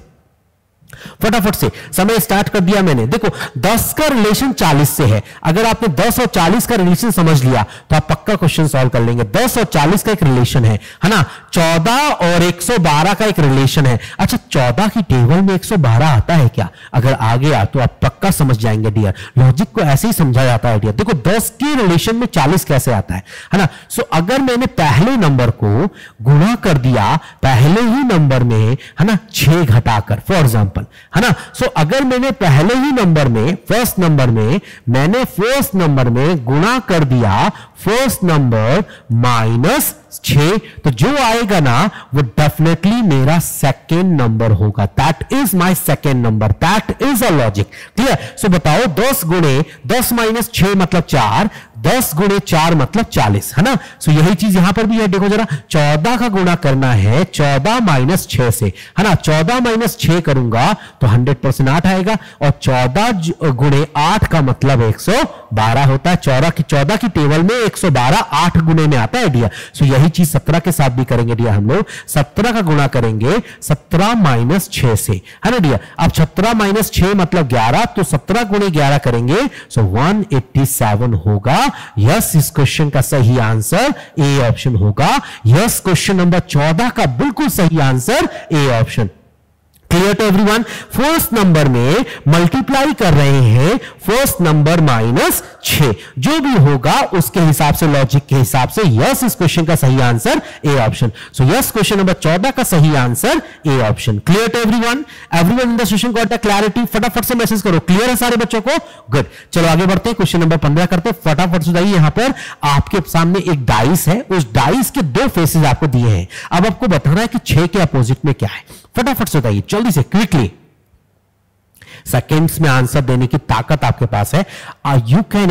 फटाफट से। समय स्टार्ट कर दिया मैंने। देखो दस का रिलेशन चालीस से है, अगर आपने दस और चालीस का रिलेशन समझ लिया तो आप पक्का क्वेश्चन सॉल्व कर लेंगे। दस और चालीस का एक रिलेशन है है ना। चौदह और एक सौ बारह का एक रिलेशन है। अच्छा, चौदह की टेबल में एक सौ बारह आता है क्या? अगर आ गया तो आप पक्का समझ जाएंगे डियर। लॉजिक को ऐसे ही समझा जाता है डियर। देखो दस के रिलेशन में चालीस कैसे आता है है ना। सो अगर मैंने पहले नंबर को गुणा कर दिया पहले ही नंबर में है ना, छह घटाकर फॉर एग्जाम्पल है ना। सो so, अगर मैंने पहले ही नंबर में फर्स्ट नंबर में मैंने फर्स्ट नंबर में गुणा कर दिया फर्स्ट नंबर माइनस छह, तो जो आएगा ना वो डेफिनेटली मेरा सेकेंड नंबर होगा। That is my second number, that is a logic. Clear? So बताओ दस गुणे दस माइनस छह मतलब चार, दस गुणे चार मतलब चालीस है ना। सो यही चीज यहां पर भी है। देखो जरा, चौदह का गुणा करना है चौदह माइनस छह से है ना। चौदह माइनस छह करूंगा तो हंड्रेड परसेंट आठ आएगा, और चौदह गुणे आठ का मतलब एक सौ बारह होता है। चौदह की चौदह की टेबल में एक सौ बारह आठ गुणे में आता है डियर। सो यही चीज सत्रह के साथ भी करेंगे डियर। हम लोग सत्रह का गुणा करेंगे सत्रह माइनस छह से है ना डियर। अब सत्रह माइनस छह मतलब ग्यारह, तो सत्रह गुणे ग्यारह करेंगे सो वन एट्टी सेवन होगा। यस, इस क्वेश्चन का सही आंसर ए ऑप्शन होगा। यस, क्वेश्चन नंबर चौदह का बिल्कुल सही answer A option. Clear to everyone? First number में मल्टीप्लाई कर रहे हैं फर्स्ट नंबर माइनस छह, जो भी होगा उसके हिसाब से, लॉजिक के हिसाब से यस, इस क्वेश्चन का सही answer A option. So yes, question number चौदह का सही answer A option. Clear to everyone? Everyone in the session got the clarity? फटाफट से मैसेज करो। क्लियर है सारे बच्चों को? गुड, चलो आगे बढ़ते हैं, क्वेश्चन नंबर पंद्रह करते हैं। फटाफट से जाइए, यहां पर आपके सामने एक डाइस है, उस डाइस के दो फेसेस आपको दिए हैं। अब आपको बताना है कि छह के अपोजिट में क्या है। फटाफट से बताइए जल्दी से, क्विकली। सेकेंड्स में आंसर देने की ताकत आपके पास है। यू कैन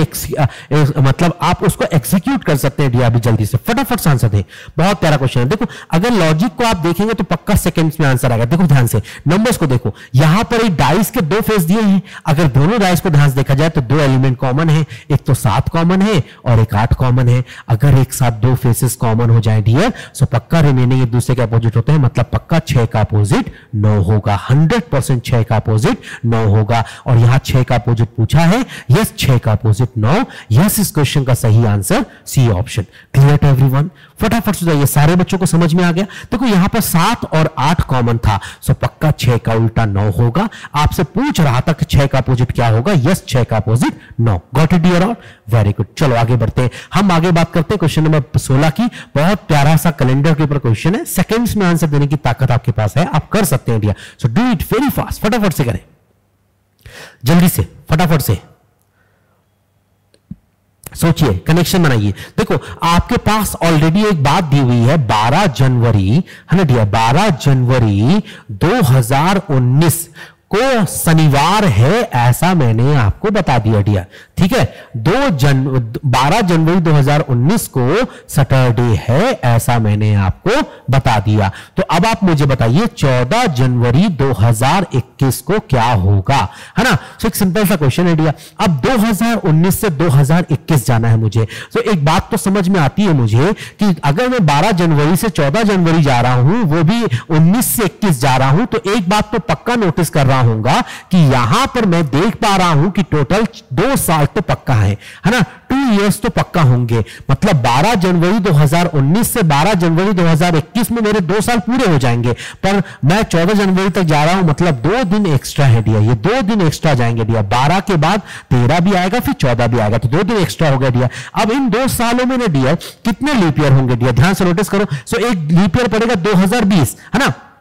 मतलब आप उसको एग्जीक्यूट कर सकते हैं अभी जल्दी से, फटाफट से आंसर दें। बहुत प्यारा क्वेश्चन है। देखो अगर लॉजिक को आप देखेंगे तो पक्का सेकेंड्स में आंसर आएगा। देखो ध्यान से नंबर्स को देखो, यहां पर एक डाइस के दो फेस दिए हैं। अगर दोनों डाइस को ध्यान से देखा जाए तो दो एलिमेंट कॉमन है, एक तो सात कॉमन है और एक आठ कॉमन है। अगर एक साथ दो फेसेस कॉमन हो जाए डियर, सो पक्का रिमेनिंग एक दूसरे के अपोजिट होते हैं, मतलब पक्का छह का अपोजिट नौ होगा। हंड्रेड परसेंट छह का अपोजिट नौ होगा। और यहां छह का अपोजिट पूछा है, यस छह का अपोजिट नौ। यस, इस क्वेश्चन का सही answer C option. Clear to everyone? फटाफट से जाइए, सारे बच्चों को समझ में आ गया? देखो यहां पर सात और आठ कॉमन था, सो पक्का छह का उल्टा नौ होगा। आपसे पूछ रहा था कि छह का अपोजिट क्या होगा, यस छह का अपोजिट नौ। Got it dear? और वेरी गुड। चलो आगे बढ़ते हैं, हम आगे बात करते हैं क्वेश्चन नंबर सोलह की। बहुत प्यारा सा कैलेंडर के ऊपर क्वेश्चन है। सेकंड्स में आंसर देने की ताकत आपके पास है, आप कर सकते हैं dear. So do it very fast, फटाफट से करें जल्दी से, फटाफट से सोचिए, कनेक्शन बनाइए। देखो आपके पास ऑलरेडी एक बात दी हुई है, बारह जनवरी है ना डियर, बारह जनवरी दो हज़ार उन्नीस को शनिवार है, ऐसा मैंने आपको बता दिया डियर। ठीक है, दो जन बारह जनवरी दो हज़ार उन्नीस को सैटरडे है, ऐसा मैंने आपको बता दिया। तो अब आप मुझे बताइए चौदह जनवरी दो हज़ार इक्कीस को क्या होगा, है ना। सो एक सिंपल सा क्वेश्चन है डियर। अब दो हज़ार उन्नीस से दो हज़ार इक्कीस जाना है मुझे। तो एक बात तो समझ में आती है मुझे कि अगर मैं बारह जनवरी से चौदह जनवरी जा रहा हूं, वो भी उन्नीस से इक्कीस जा रहा हूं, तो एक बात तो पक्का नोटिस कर रहा होगा कि यहां पर मैं देख पा रहा हूं कि टोटल दो साल तो पक्का है है ना, टू इयर्स तो पक्का होंगे। मतलब बारह जनवरी दो हज़ार उन्नीस से बारह जनवरी दो हज़ार इक्कीस में मेरे दो साल पूरे हो जाएंगे। पर मैं चौदह जनवरी तक जा रहा हूं, मतलब दो दिन एक्स्ट्रा है डियर। ये दो दिन एक्स्ट्रा जाएंगे डियर। बारह के बाद तेरह भी आएगा, फिर चौदह भी आएगा, तो दो दिन एक्स्ट्रा हो गया डियर। अब इन दो सालों में ना डियर कितने लीप ईयर होंगे डियर, ध्यान से नोटिस करो। सो एक लीप ईयर पड़ेगा दो हज़ार बीस है ना,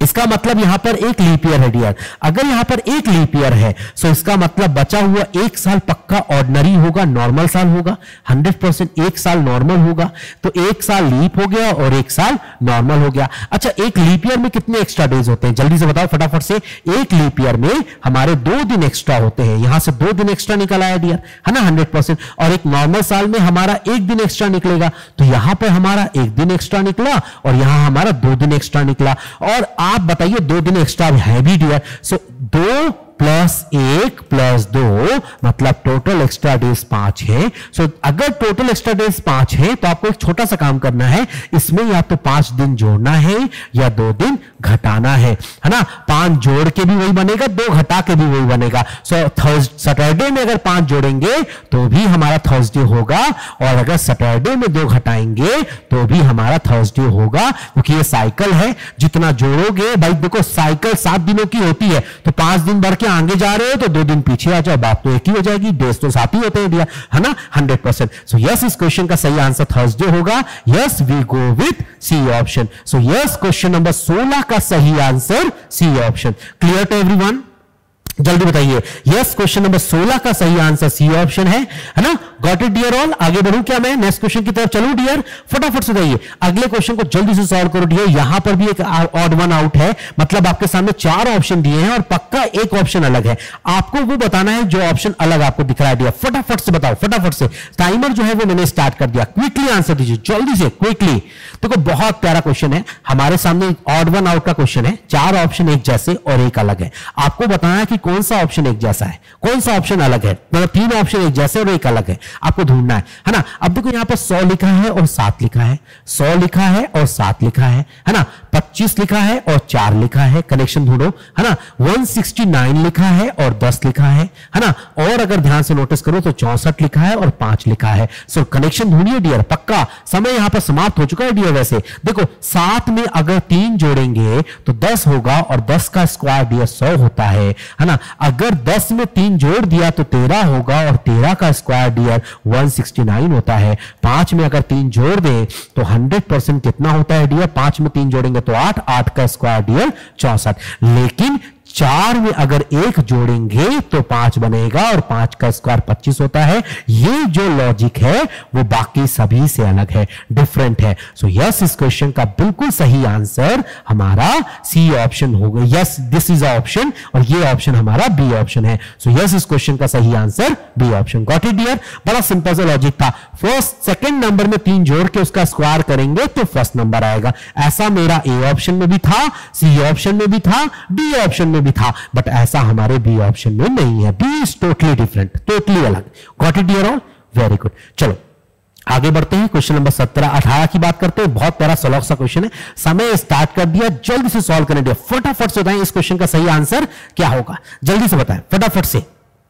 इसका मतलब यहां पर एक लीप ईयर है डियर। अगर यहां पर एक लीप ईयर है तो इसका मतलब बचा हुआ एक साल पक्का ऑर्डिनरी होगा, नॉर्मल साल होगा, हंड्रेड परसेंट एक साल नॉर्मल होगा। तो एक साल लीप हो गया और एक साल नॉर्मल हो गया। अच्छा, एक लीप ईयर में कितने एक्स्ट्रा डेज होते हैं, जल्दी से बताओ फटाफट से। एक लीप ईयर में हमारे दो दिन एक्स्ट्रा होते हैं, यहां से दो दिन एक्स्ट्रा निकल आया डियर, है ना, हंड्रेड परसेंट। और एक नॉर्मल साल में हमारा एक दिन एक्स्ट्रा निकलेगा, तो यहां पर हमारा एक दिन एक्स्ट्रा निकला और यहां हमारा दो दिन एक्स्ट्रा निकला। और आप बताइए दो दिन एक्स्ट्रा है भी डियर, सो दो प्लस एक प्लस दो मतलब टोटल एक्स्ट्रा डेज पांच है। सो अगर टोटल एक्स्ट्रा डेज पांच है तो आपको एक छोटा सा काम करना है, इसमें या तो पांच दिन जोड़ना है या दो दिन घटाना है, है ना। पांच जोड़ के भी वही बनेगा, दो घटा के भी वही बनेगा। सो थर्सडे सैटरडे में अगर पांच जोड़ेंगे तो भी हमारा थर्सडे होगा, और अगर सैटरडे में दो घटाएंगे तो भी हमारा थर्सडे होगा, क्योंकि ये साइकिल है। जितना जोड़ोगे भाई, देखो साइकिल सात दिनों की होती है, तो पांच दिन बढ़ के आगे जा रहे हो तो दो दिन पीछे आ जाओ, बात तो एक ही हो जाएगी, डेज तो साथ ही होते हैं डियर, है ना, हंड्रेड परसेंट। सो यस, इस क्वेश्चन का सही आंसर थर्सडे होगा। Yes, we go with C option. So yes, question number सोलह का सही answer C option. Clear to everyone? जल्दी बताइए। यस, क्वेश्चन नंबर सोलह का सही आंसर सी ऑप्शन है, है ना। Got it dear all? आगे बढ़ूं क्या मैं नेक्स्ट क्वेश्चन की तरफ चलूं डियर? फटाफट से बताइए, अगले क्वेश्चन को जल्दी से सॉल्व करो डियर। यहां पर भी एक ऑड वन आउट है, मतलब आपके सामने चार ऑप्शन दिए हैं और पक्का एक ऑप्शन अलग है। आपको वो बताना है जो ऑप्शन अलग आपको दिख रहा है डियर। फटाफट से बताओ, फटाफट से। टाइमर जो है वो मैंने स्टार्ट कर दिया, क्विकली आंसर दीजिए, जल्दी से, क्विकली। देखो बहुत प्यारा क्वेश्चन है, हमारे सामने ऑड वन आउट का क्वेश्चन है, चार ऑप्शन एक जैसे और एक अलग है। आपको बताना है कि कौन सा ऑप्शन एक जैसा है, कौन सा ऑप्शन अलग है। मतलब तीन ऑप्शन एक जैसे और एक अलग है, आपको ढूंढना है, है ना। अब देखो यहां पर सौ लिखा है और सात लिखा है, सौ लिखा है और सात लिखा है, है ना। पच्चीस लिखा है और चार लिखा है, कनेक्शन ढूंढो, है ना। एक सौ उनहत्तर लिखा है और दस लिखा है, है ना। और अगर ध्यान से नोटिस करो तो चौसठ लिखा है और पांच लिखा है। सो कनेक्शन ढूंढिए डियर, पक्का समय यहां पर समाप्त हो चुका है डियर। वैसे देखो सात में अगर तीन जोड़ेंगे तो दस होगा और दस का स्क्वायर डियर सौ होता है, है ना। अगर दस में तीन जोड़ दिया तो तेरह होगा और तेरह का स्क्वायर डियर एक सौ उनहत्तर होता है। पांच में अगर तीन जोड़ दें तो हंड्रेड परसेंट कितना होता है डियर? पांच में तीन जोड़ेंगे तो आठ, आठ का स्क्वायर डियर चौसठ। लेकिन चार में अगर एक जोड़ेंगे तो पांच बनेगा और पांच का स्क्वायर पच्चीस होता है। ये जो लॉजिक है वो बाकी सभी से अलग है, डिफरेंट है। सो यस, इस क्वेश्चन का बिल्कुल सही आंसर हमारा सी ऑप्शन होगा। यस, दिस इज ऑप्शन और ये ऑप्शन हमारा बी ऑप्शन है। सो यस, इस क्वेश्चन का सही answer B option. Got it dear? बड़ा सिंपल सा लॉजिक था। फर्स्ट सेकंड नंबर में तीन जोड़ के उसका स्क्वायर करेंगे तो फर्स्ट नंबर आएगा। ऐसा मेरा ए ऑप्शन में भी था, सी ऑप्शन में भी था, डी ऑप्शन में भी था, बट ऐसा हमारे बी ऑप्शन में नहीं है। B is totally different, totally अलग। Got it dear all? Very good. चलो आगे बढ़ते हैं, क्वेश्चन नंबर सत्रह अठारह की बात करते हैं। बहुत प्यारा सॉल्व सा क्वेश्चन है, समय स्टार्ट कर दिया, जल्दी से सॉल्व करने दिया। फटाफट से बताएं इस क्वेश्चन का सही आंसर क्या होगा, जल्दी से बताएं फटाफट से।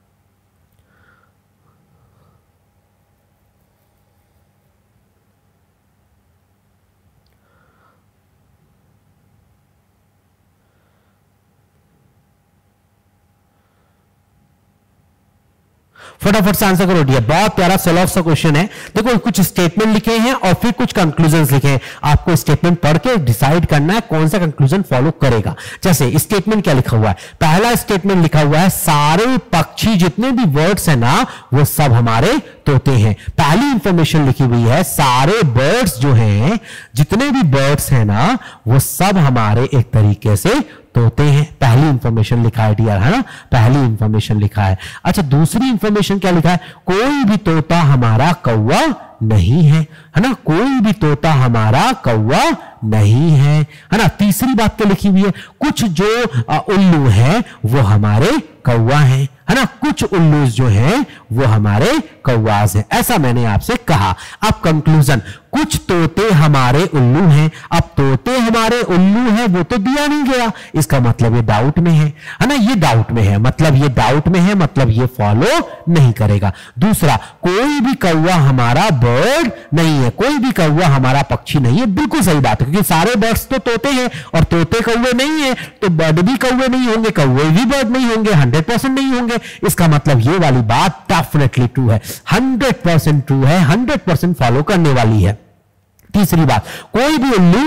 फटाफट से आंसर करो डियर। बहुत प्यारा सॉल्व सा क्वेश्चन है। देखो कुछ स्टेटमेंट लिखे हैं और फिर कुछ कंक्लूजन्स लिखे हैं। आपको स्टेटमेंट पढ़ के डिसाइड करना है कौन सा कंक्लूजन फॉलो करेगा। जैसे स्टेटमेंट क्या लिखा हुआ है, पहला स्टेटमेंट लिखा हुआ है सारे पक्षी जितने भी बर्ड्स है ना वो सब हमारे तोते हैं। पहली इंफॉर्मेशन लिखी हुई है सारे बर्ड्स जो हैं, जितने भी बर्ड्स हैं ना वो सब हमारे एक तरीके से तोते हैं। पहली इंफॉर्मेशन लिखा है डियर, है ना, पहली इंफॉर्मेशन लिखा है। अच्छा दूसरी इंफॉर्मेशन क्या लिखा है, कोई भी तोता हमारा कौवा नहीं है, है ना, कोई भी तोता हमारा कौवा नहीं है, है ना। तीसरी बात क्या लिखी हुई है, कुछ जो उल्लू है वो हमारे कौवा हैं, है ना, कुछ उल्लू जो हैं वो हमारे कौवाज हैं। ऐसा मैंने आपसे कहा। अब कंक्लूजन, कुछ तोते हमारे उल्लू हैं। अब तोते हमारे उल्लू हैं वो तो दिया नहीं गया, इसका मतलब ये डाउट में है, है ना, ये डाउट में है, मतलब ये डाउट में है, मतलब ये फॉलो नहीं करेगा। दूसरा, कोई भी कौवा हमारा बर्ड नहीं है, कोई भी कौवा हमारा पक्षी नहीं है। बिल्कुल सही बात है, क्योंकि सारे बर्ड्स तो तोते हैं और तोते कौवे नहीं है, तो बर्ड भी कौवे नहीं होंगे, कौवे भी बर्ड नहीं होंगे, हंड्रेड परसेंट नहीं होंगे। इसका मतलब ये वाली बात डेफिनेटली ट्रू है, हंड्रेड परसेंट ट्रू है, हंड्रेड परसेंट फॉलो करने वाली है। तीसरी बात, कोई भी उल्लू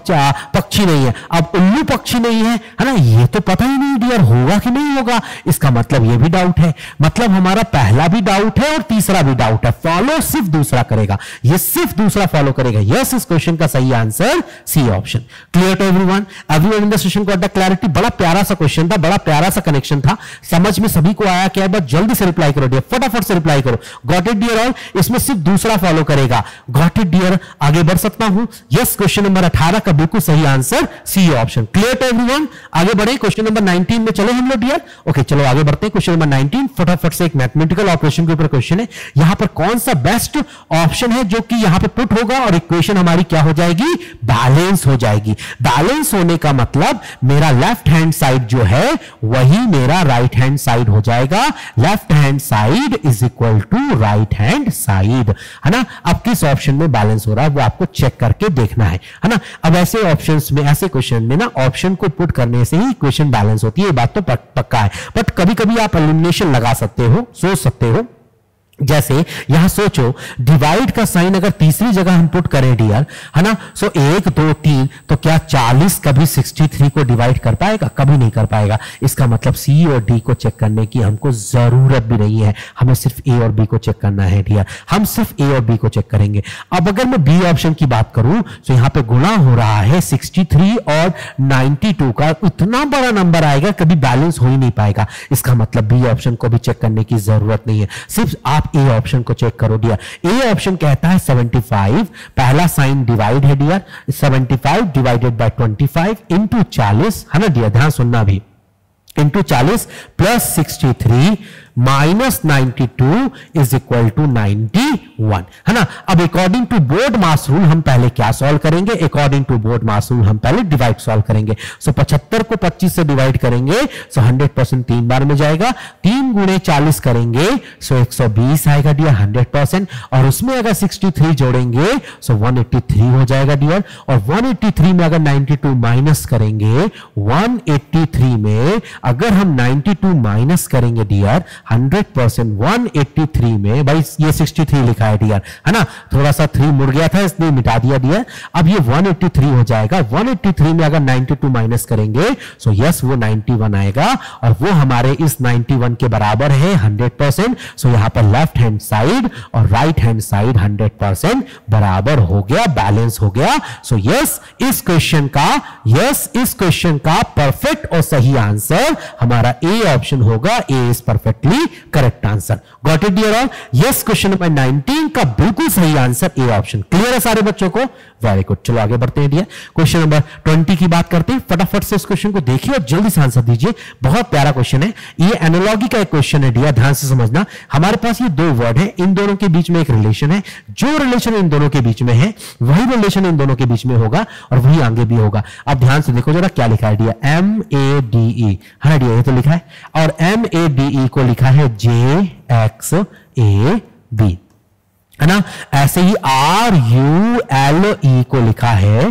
पक्षी नहीं है। अब उल्लू पक्षी नहीं है, है ना, ये तो पता ही नहीं डियर होगा कि नहीं होगा, इसका मतलब ये भी डाउट है। मतलब हमारा पहला भी डाउट है और तीसरा भी डाउट है। फॉलो सिर्फ दूसरा करेगा, ये सिर्फ दूसरा फॉलो करेगा। यस, इस क्वेश्चन का सही answer C option. Clear to everyone? Everyone in the session got the clarity? बड़ा प्यारा सा क्वेश्चन था, बड़ा प्यारा सा कनेक्शन था, समझ में सभी को आया क्या? बस जल्दी से रिप्लाई करो डियर, फटाफट से रिप्लाई करो। Got it dear all? इसमें सिर्फ दूसरा फॉलो करेगा। Got it dear? आगे बढ़ सकता हूं? यस, क्वेश्चन नंबर अठारह का बिल्कुल सही answer C option. Clear to everyone? आगे बढ़े, क्वेश्चन नंबर नाइनटीन में चले हम लोग डियर। ओके, चलो आगे बढ़ते हैं। क्वेश्चन नंबर नाइनटीन फटाफट से एक मैथमेटिकल ऑपरेशन के ऊपर क्वेश्चन है। यहां पर कौन सा बेस्ट ऑप्शन है जो कि यहां पे पुट होगा और इक्वेशन हमारी क्या हो जाएगी? बैलेंस हो जाएगी। बैलेंस होने का मतलब मेरा लेफ्ट हैंड साइड जो है वही मेरा राइट हैंड साइड हो जाएगा। Left hand side is equal to right hand side, है ना। अब किस ऑप्शन में बैलेंस हो रहा है वो आपको चेक करके देखना है, है ना। अब ऐसे ऑप्शंस में, ऐसे क्वेश्चन में ना ऑप्शन को पुट करने से ही इक्वेशन बैलेंस होती है, ये बात तो पक्का है। बट कभी कभी आप एलिमिनेशन लगा सकते हो, सोच सकते हो। जैसे यहां सोचो, डिवाइड का साइन अगर तीसरी जगह हम पुट करें डियर, है ना, सो एक दो तीन, तो क्या चालीस कभी तिरसठ को डिवाइड कर पाएगा? कभी नहीं कर पाएगा। इसका मतलब सी और डी को चेक करने की हमको जरूरत भी नहीं है, हमें सिर्फ ए और बी को चेक करना है डियर। हम सिर्फ ए और बी को चेक करेंगे। अब अगर मैं बी ऑप्शन की बात करूं तो यहां पे गुणा हो रहा है तिरसठ और बानवे का, इतना बड़ा नंबर आएगा कभी बैलेंस हो ही नहीं पाएगा। इसका मतलब बी ऑप्शन को भी चेक करने की जरूरत नहीं है, सिर्फ आप ए ऑप्शन को चेक करो डियर। ए ऑप्शन कहता है पचहत्तर, पहला साइन डिवाइड है डियर, पचहत्तर डिवाइडेड बाय पच्चीस इंटू चालीस, है ना डियर, ध्यान सुनना भी, इंटू चालीस प्लस तिरसठ minus ninety two is equal to ninety one, है ना। अब according to BODMAS rule हम पहले क्या सॉल्व करेंगे? According to BODMAS rule हम पहले डिवाइड सॉल्व करेंगे। सो पचहत्तर को पच्चीस से डिवाइड करेंगे सो हंड्रेड परसेंट तीन बार में जाएगा, तीन गुणे चालीस करेंगे सो एक सौ बीस आएगा डियर, हंड्रेड परसेंट। और उसमें अगर तिरसठ जोड़ेंगे सो एक सौ तिरासी हो जाएगा डियर। और एक सौ तिरासी में अगर बानवे माइनस करेंगे, एक सौ तिरासी में अगर हम बानवे माइनस करेंगे डियर, हंड्रेड परसेंट एक सौ तिरासी में, भाई ये तिरसठ लिखा है डियर, है ना, थोड़ा सा थ्री मुड़ गया था इसलिए मिटा दिया डियर। अब ये एक सौ तिरासी हो जाएगा। एक सौ तिरासी में अगर बानवे माइनस करेंगे सो यस वो इक्यानवे आएगा और वो हमारे इस इक्यानवे के बराबर है हंड्रेड परसेंट। सो यहां पर लेफ्ट हैंड साइड और right hand side hundred percent बराबर हो गया, बैलेंस हो गया। सो यस, इस क्वेश्चन का यस इस क्वेश्चन का परफेक्ट और सही आंसर हमारा ए ऑप्शन होगा। A is perfectly correct answer. Got it dear all? Yes, question number nineteen का बिल्कुल सही आंसर ए ऑप्शन। क्लियर है सारे बच्चों को? Very good. चलो आगे बढ़ते हैं डियर, क्वेश्चन नंबर ट्वेंटी की बात करते हैं। फटाफट से इस क्वेश्चन को देखिए और जल्दी से आंसर दीजिए। बहुत प्यारा क्वेश्चन है, ये एनालॉजी का एक क्वेश्चन है डियर, ध्यान से समझना। हमारे पास ये दो वर्ड है, इन दोनों के बीच में एक रिलेशन है, जो रिलेशन इन दोनों के बीच में है वही रिलेशन इन दोनों के बीच में होगा और वही आगे भी होगा। अब ध्यान से देखो जरा क्या लिखा है dear, M A D E, है डियर, ये तो लिखा है, और एम ए डी ई को लिखा है जे एक्स ए बी, है ना। ऐसे ही आर यू एल ई को लिखा है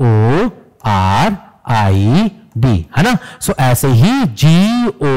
ओ आर आई बी, है ना। सो so, ऐसे ही जी ओ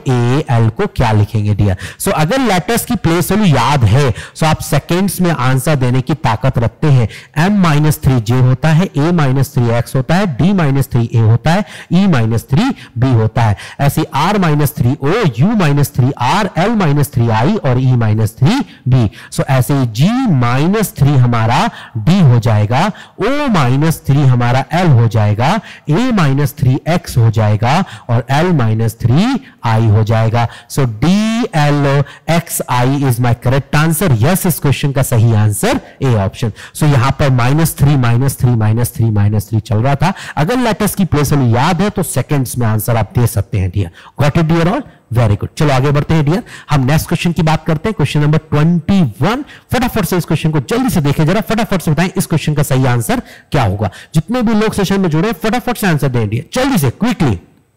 ए एल को क्या लिखेंगे डियर? सो so, अगर लेटर्स की प्लेस वैल्यू याद है सो so आप सेकेंड्स में आंसर देने की ताकत रखते हैं। एम माइनस थ्री जे होता है, ए माइनस थ्री एक्स होता है, डी माइनस थ्री ए होता है, ई माइनस थ्री बी होता है। ऐसे R minus three O, U minus three R, L minus three I और E minus three B. So ऐसे ही जी माइनस थ्री हमारा डी हो जाएगा, ओ माइनस थ्री हमारा एल हो जाएगा, ए माइनस थ्री एक्स हो जाएगा और L माइनस थ्री आई हो जाएगा। So D L X I is my correct answer. Yes, इस क्वेश्चन का सही आंसर ए ऑप्शन। सो यहां पर minus three minus three minus three minus three चल रहा था। अगर लेटर्स की प्लेस वैल्यू याद है तो सेकंड्स में आंसर आप दे सकते हैं dear. Got it dear all? Very good. चलो आगे बढ़ते हैं डियर, हम नेक्स्ट क्वेश्चन की बात करते हैं, क्वेश्चन नंबर ट्वेंटी वन। फटाफट से इस क्वेश्चन को जल्दी से देखें जरा, फटाफट से बताएं इस क्वेश्चन का सही आंसर क्या होगा। जितने भी लोग सेशन में जुड़े फटाफट से आंसर दें डियर, जल्दी से, क्विकली।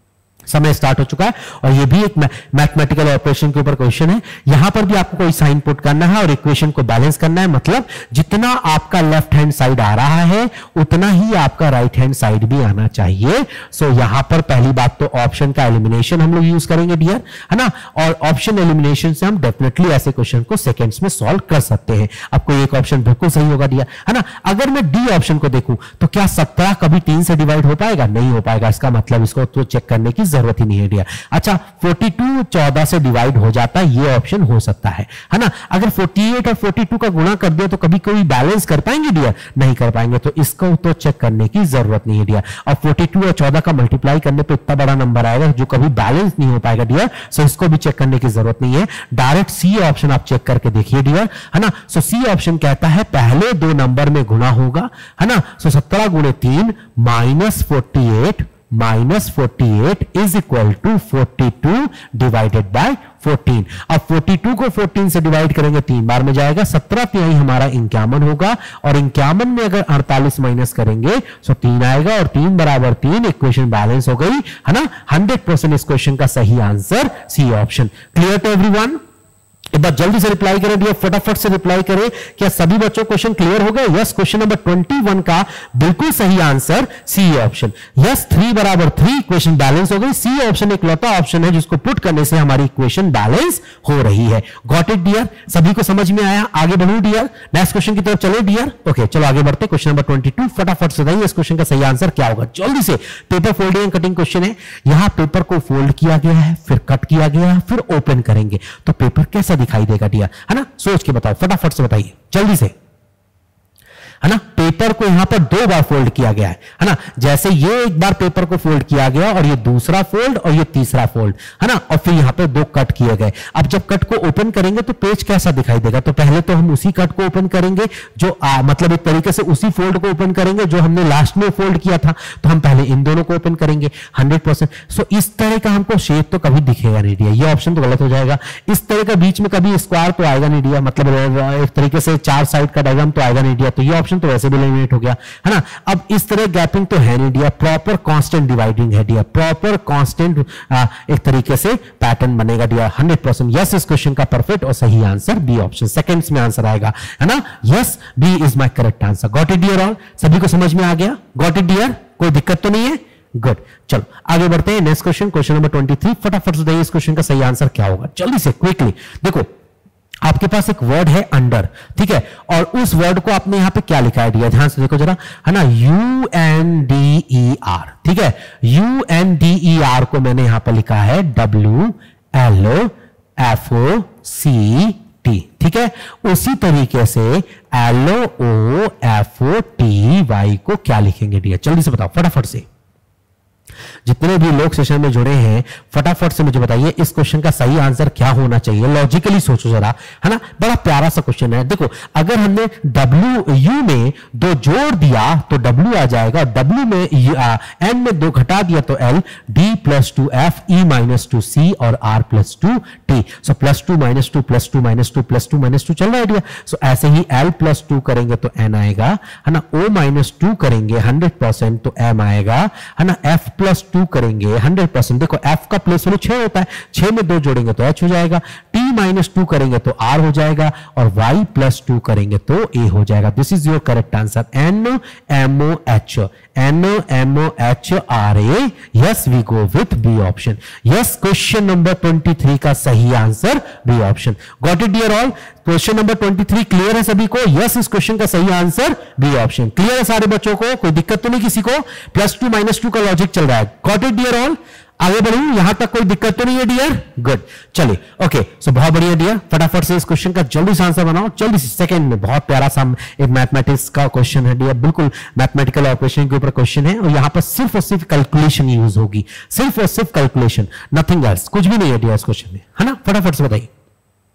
समय स्टार्ट हो चुका है और ये भी एक मैथमेटिकल ऑपरेशन के ऊपर क्वेश्चन है। यहां पर भी आपको कोई साइन पुट करना है और इक्वेशन को बैलेंस करना है, मतलब जितना आपका लेफ्ट हैंड साइड आ रहा है उतना ही आपका राइट हैंड साइड भी आना चाहिए। सो so, यहां पर पहली बात तो ऑप्शन का एलिमिनेशन हम लोग यूज करेंगे डियर, है ना, और ऑप्शन एलिमिनेशन से हम डेफिनेटली ऐसे क्वेश्चन को सेकेंड्स में सॉल्व कर सकते हैं। अब कोई एक ऑप्शन बिल्कुल सही होगा डियर, है ना। अगर मैं डी ऑप्शन को देखूं तो क्या सत्रह कभी तीन से डिवाइड हो पाएगा? नहीं हो पाएगा। इसका मतलब इसको तो चेक करने की जरूरत ही नहीं है डियर। अच्छा, बयालीस चौदह से डिवाइड हो जाता है, ये ऑप्शन हो सकता है, है ना। अगर अड़तालीस और बयालीस का गुणा कर दिया तो कभी कोई बैलेंस कर पाएंगे डियर? नहीं कर पाएंगे, तो इसको तो चेक करने की जरूरत नहीं है डियर। और बयालीस और चौदह का मल्टीप्लाई करने पे इतना बड़ा नंबर आएगा जो कभी बैलेंस नहीं हो पाएगा डियर। सो इसको भी चेक करने की जरूरत नहीं है, डायरेक्ट सी ऑप्शन आप चेक करके देखिए डियर, है ना। सो सी ऑप्शन कहता है पहले दो नंबर में गुणा होगा, है ना। सो सत्रह गुणे तीन minus forty eight minus forty eight is equal to forty two divided by fourteen. अब बयालीस को फोर्टीन से डिवाइड करेंगे तीन बार में जाएगा, सत्रह तिहाई हमारा इक्यावन होगा और इक्यावन में अगर अड़तालीस माइनस करेंगे तो तीन आएगा और तीन बराबर तीन, इक्वेशन बैलेंस हो गई, है ना। हंड्रेड परसेंट इस क्वेश्चन का सही answer C option. Clear to everyone? एक बार जल्दी से रिप्लाई करें भैया, फटाफट से रिप्लाई करें। क्या सभी बच्चों क्वेश्चन क्लियर हो गए? यस, क्वेश्चन नंबर इक्कीस का बिल्कुल सही answer C option. Yes, three बराबर थ्री, इक्वेशन बैलेंस हो गई। सी ऑप्शन एक लौता ऑप्शन है जिसको पुट करने से हमारी इक्वेशन बैलेंस हो रही है। Got it dear? सभी को समझ में आया? आगे बढ़ू डियर, नेक्स्ट क्वेश्चन की तरफ चले डियर। ओके, चलो आगे बढ़ते। क्वेश्चन नंबर बाईस, फटाफट से बताइए इस क्वेश्चन का सही आंसर क्या होगा जल्दी से। Paper folding and cutting question है। यहां पेपर को फोल्ड किया गया है, फिर कट किया गया है, फिर ओपन करेंगे तो पेपर कैसा दिखाई देगा डियर, है ना। सोच के बताओ, फटाफट से बताइए जल्दी से, है ना। पेपर को यहां पर दो बार फोल्ड किया गया है, है ना। जैसे ये एक बार पेपर को फोल्ड किया गया और ये दूसरा फोल्ड और ये तीसरा फोल्ड, है ना, और फिर यहां पर दो कट किए गए। अब जब कट को ओपन करेंगे तो पेज कैसा दिखाई देगा? तो पहले तो हम उसी कट को ओपन करेंगे जो आ, मतलब एक तरीके से उसी फोल्ड को ओपन करेंगे जो हमने लास्ट में फोल्ड किया था। तो हम पहले इन दोनों को ओपन करेंगे हंड्रेड परसेंट। सो इस तरह का हमको शेप तो कभी दिखेगा नहीं डियर, ये ऑप्शन तो गलत हो जाएगा। इस तरह का बीच में कभी स्क्वायर तो आएगा नहीं डियर, मतलब एक तरीके से चार साइड का डायग्राम तो आएगा नहीं डियर, तो ये ऑप्शन तो वैसे एलिमिनेट हो गया, है ना। अब इस तरह गैपिंग तो है नहीं डियर, प्रॉपर कांस्टेंट डिवाइडिंग है डियर, प्रॉपर कांस्टेंट एक तरीके से पैटर्न बनेगा डियर। हंड्रेड परसेंट यस, इस क्वेश्चन का परफेक्ट और सही आंसर बी ऑप्शन, सेकंड्स में आंसर आएगा, है ना। Yes, B is my correct answer. Got it dear? All सभी को समझ में आ गया? Got it dear? कोई दिक्कत तो नहीं है? गुड, चलो आगे बढ़ते हैं। नेक्स्ट क्वेश्चन, क्वेश्चन नंबर तेईस, फटाफट से बताइए इस क्वेश्चन का सही आंसर क्या होगा जल्दी से, क्विकली। देखो आपके पास एक वर्ड है अंडर, ठीक है, और उस वर्ड को आपने यहां पे क्या लिखा है डियर, ध्यान से देखो जरा, है ना, U N D E R, ठीक है। U N D E R को मैंने यहां पे लिखा है W L F O C T, ठीक है। उसी तरीके से L O F O T Y को क्या लिखेंगे डियर, जल्दी से बताओ फटाफट से। जितने भी लोग सेशन में जुड़े हैं फटाफट से मुझे बताइए इस क्वेश्चन का सही आंसर क्या होना चाहिए। लॉजिकली सोचो जरा, है ना, बड़ा प्यारा सा क्वेश्चन है। देखो अगर हमने W U में दो जोड़ दिया तो W आ जाएगा, W में N में दो घटा दिया तो L, D plus two F, E minus two C और R plus two T. So plus two minus two plus two minus two plus two minus two चल रहा है डियर। सो ऐसे ही L प्लस टू करेंगे तो N आएगा, है ना। O माइनस टू करेंगे हंड्रेड परसेंट तो M आएगा, है ना। F प्लस टू करेंगे हंड्रेड परसेंट, देखो F का प्लेस वैल्यू छह होता है, छह में दो जोड़ेंगे तो H हो जाएगा, T माइनस टू करेंगे तो R हो जाएगा और Y प्लस टू करेंगे तो A हो जाएगा। This is your correct answer, N M O H, N M O H R A। Yes, we go with B option. Yes, question number तेईस का सही answer B option. Got it dear all? Question number तेईस clear है सभी को? Yes, इस question का सही आंसर बी ऑप्शन। क्लियर है सारे बच्चों को? कोई दिक्कत तो नहीं किसी को? प्लस टू माइनस टू का लॉजिक चल रहा है। Got it dear all? आगे बढ़ूं, यहां तक कोई दिक्कत तो नहीं है डियर? गुड, चलिए ओके। सो बहुत बढ़िया डियर, फटाफट से इस क्वेश्चन का जल्दी से आंसर बनाओ, जल्दी से, सेकंड में। बहुत प्यारा सा एक मैथमेटिक्स का क्वेश्चन है डियर, बिल्कुल मैथमेटिकल ऑपरेशन के ऊपर क्वेश्चन है और यहां पर सिर्फ और सिर्फ कैलकुलेशन यूज होगी, सिर्फ और सिर्फ कैलकुलेशन, नथिंग एल्स, कुछ भी नहीं है डियर इस क्वेश्चन में, है ना। फटाफट से बताइए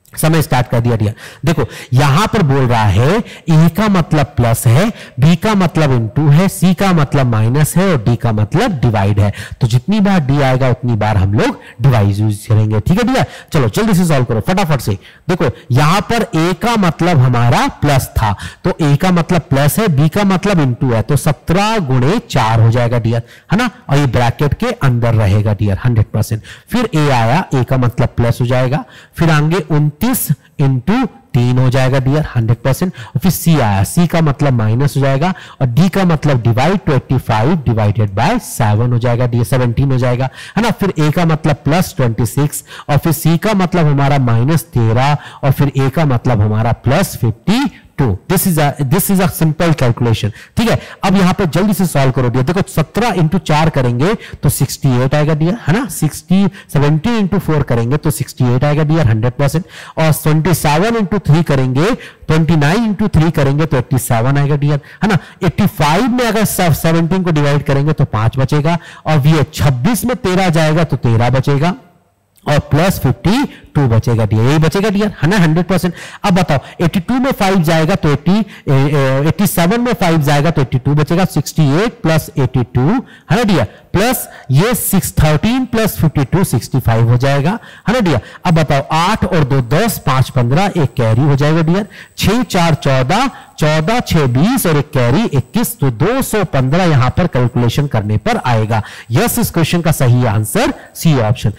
समय स्टार्ट कर दिया डियर। देखो यहां पर बोल रहा है ए का मतलब प्लस है, बी का मतलब इनटू है, सी का मतलब माइनस है और डी का मतलब डिवाइड है। तो जितनी बार डी आएगा उतनी बार हम लोग डिवाइड यूज करेंगे। ठीक है डियर, चलो जल्दी से सॉल्व करो फटाफट से। देखो यहां पर ए का मतलब हमारा प्लस था, तो ए का मतलब प्लस है, बी का मतलब इनटू है, तो सत्रह गुणे चार हो जाएगा डियर, है ना, और ये ब्रैकेट के अंदर रहेगा डियर हंड्रेड परसेंट। फिर ए आया, ए का मतलब प्लस हो जाएगा, फिर आगे उनतीस इंटू तीन हो जाएगा डियर हंड्रेड परसेंट, और फिर सी आया, सी का मतलब माइनस हो जाएगा, और डी का मतलब divide twenty five divided by seven हो जाएगा डियर, सेवनटीन हो जाएगा, है ना। फिर ए का मतलब प्लस ट्वेंटी सिक्स, और फिर सी का मतलब हमारा माइनस तेरह, और फिर ए का मतलब हमारा plus fifty two. This is this is a simple calculation. ठीक है, अब यहां पे जल्दी से सॉल्व करो डियर। देखो सत्रह इंटू चार करेंगे तो अड़सठ आएगा डियर, है ना, सिक्सटी सेवेंटी इंटू फोर करेंगे तो अड़सठ आएगा डियर हंड्रेड परसेंट, और सत्ताईस इंटू थ्री करेंगे, उनतीस इंटू थ्री करेंगे तो सत्तासी आएगा डियर, है ना। पचासी में अगर सत्रह को डिवाइड करेंगे तो पांच बचेगा, और ये छब्बीस में तेरह जाएगा तो तेरह बचेगा, और प्लस फिफ्टी टू बचेगा डियर, यही बचेगा डियर, है ना हंड्रेड परसेंट। अब बताओ बयासी में फाइव जाएगा तो अस्सी, सत्तासी में फाइव जाएगा तो बयासी बचेगा, अड़सठ प्लस बयासी, है ना डियर, प्लस ये six thirteen plus fifty two sixty five हो जाएगा, है ना डियर। अब बताओ आठ और दो दस, पांच पंद्रह, एक कैरी हो जाएगा डियर, छह चार चौदह, चौदह छह बीस और एक कैरी इक्कीस, तो दो सौ पंद्रह यहां पर कैलकुलेशन करने पर आएगा। यस, इस क्वेश्चन का सही आंसर सी ऑप्शन,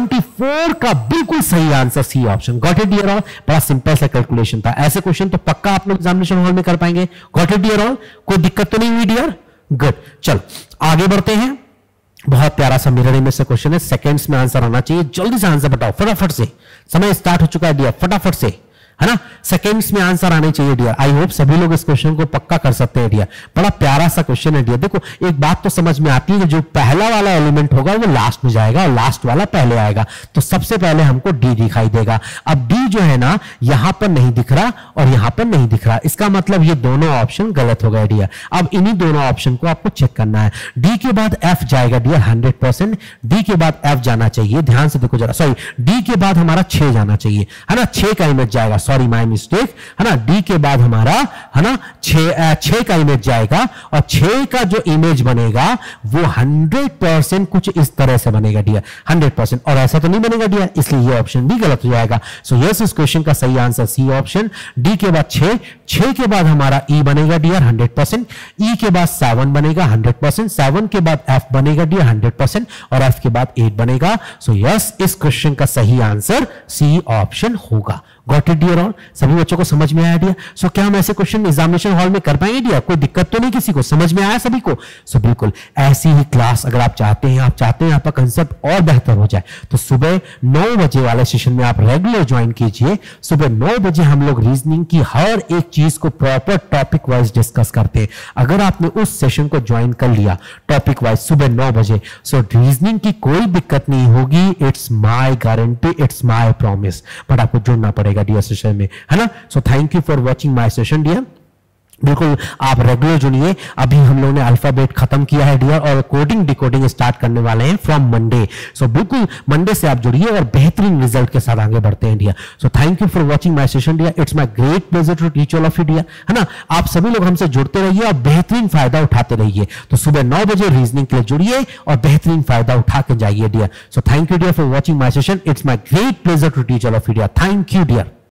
चौबीस का बिल्कुल सही answer C option. Got it dear all, बड़ा सिंपल सा कैलकुलेशन था। ऐसे क्वेश्चन तो पक्का आप लोग एग्जामिनेशन हॉल में कर पाएंगे। गॉट इट डियर ऑल, कोई दिक्कत तो नहीं हुई डियर? गुड, चलो आगे बढ़ते हैं। बहुत प्यारा सा मिरर इमेज से क्वेश्चन है, सेकंड्स में आंसर आना चाहिए, जल्दी से आंसर बताओ फटाफट से, समय स्टार्ट हो चुका है डियर, फटाफट से, है ना, सेकंड्स में आंसर आने चाहिए डियर। आई होप सभी लोग इस क्वेश्चन को पक्का कर सकते हैं डियर, बड़ा प्यारा सा क्वेश्चन है डियर। देखो एक बात तो समझ में आती है कि जो पहला वाला एलिमेंट होगा वो लास्ट में जाएगा और लास्ट वाला पहले आएगा, तो सबसे पहले हमको डी दिखाई देगा। अब डी जो है ना यहां पर नहीं दिख रहा और यहां पर नहीं दिख रहा, इसका मतलब ये दोनों ऑप्शन गलत हो गए डियर। अब इन्हीं दोनों ऑप्शन को आपको चेक करना है। डी के बाद एफ जाएगा डियर हंड्रेड परसेंट, डी के बाद एफ जाना चाहिए, ध्यान से देखो जरा, सॉरी डी के बाद हमारा छह जाना चाहिए, है ना, छह का इमेज जाएगा, सॉरी माय मिस्टेक, है ना। डी के बाद हमारा, है ना, छह छह का इमेज जाएगा, और छह का जो इमेज बनेगा वो हंड्रेड परसेंट कुछ इस तरह से बनेगा डियर, हंड्रेड परसेंट, और ऐसा तो नहीं बनेगा डियर, इसलिए ये ऑप्शन भी गलत हो जाएगा। सो यस, इस क्वेश्चन का सही आंसर सी ऑप्शन। डी के बाद छह, छह के बाद हमारा ई बनेगा डियर हंड्रेड परसेंट, ई के बाद सेवन बनेगा हंड्रेड परसेंट, सेवन के बाद एफ बनेगा डियर हंड्रेड परसेंट, और एफ के बाद एट बनेगा। सो यस, इस क्वेश्चन का सही आंसर सी ऑप्शन होगा। गॉट इट डियर ऑल, सभी बच्चों को समझ में आया डियर? सो क्या हम ऐसे क्वेश्चन एग्जामिनेशन हॉल में कर पाएंगे डियर? कोई दिक्कत तो नहीं किसी को? समझ में आया सभी को? सो बिल्कुल ऐसी ही क्लास अगर आप चाहते हैं, आप चाहते हैं आपका कंसेप्ट और बेहतर हो जाए, तो सुबह नौ बजे वाले सेशन में आप रेगुलर ज्वाइन कीजिए। सुबह नौ बजे हम लोग रीजनिंग की हर एक चीज को प्रॉपर टॉपिक वाइज डिस्कस करते हैं। अगर आपने उस सेशन को ज्वाइन कर लिया टॉपिक वाइज सुबह नौ बजे, सो रीजनिंग की कोई दिक्कत नहीं होगी। It's my guarantee, it's my promise, but आपको जुड़ना पड़ेगा डियर सेशन में, है ना। So thank you for watching my session dear. बिल्कुल आप रेगुलर जुड़िए। अभी हम लोगों ने अल्फाबेट खत्म किया है डियर, और कोडिंग डिकोडिंग स्टार्ट करने वाले हैं फ्रॉम मंडे। सो बिल्कुल मंडे से आप जुड़िए और बेहतरीन रिजल्ट के साथ आगे बढ़ते हैं dear. So thank you for watching my session dear, it's my great pleasure to teach all of you dear, है ना। आप सभी लोग हमसे जुड़ते रहिए और बेहतरीन फायदा उठाते रहिए। तो सुबह नौ बजे रीजनिंग के लिए जुड़िए और बेहतरीन फायदा उठा के जाइए dear. So thank you dear for watching my session, it's my great pleasure to teach all of you dear. Thank you dear.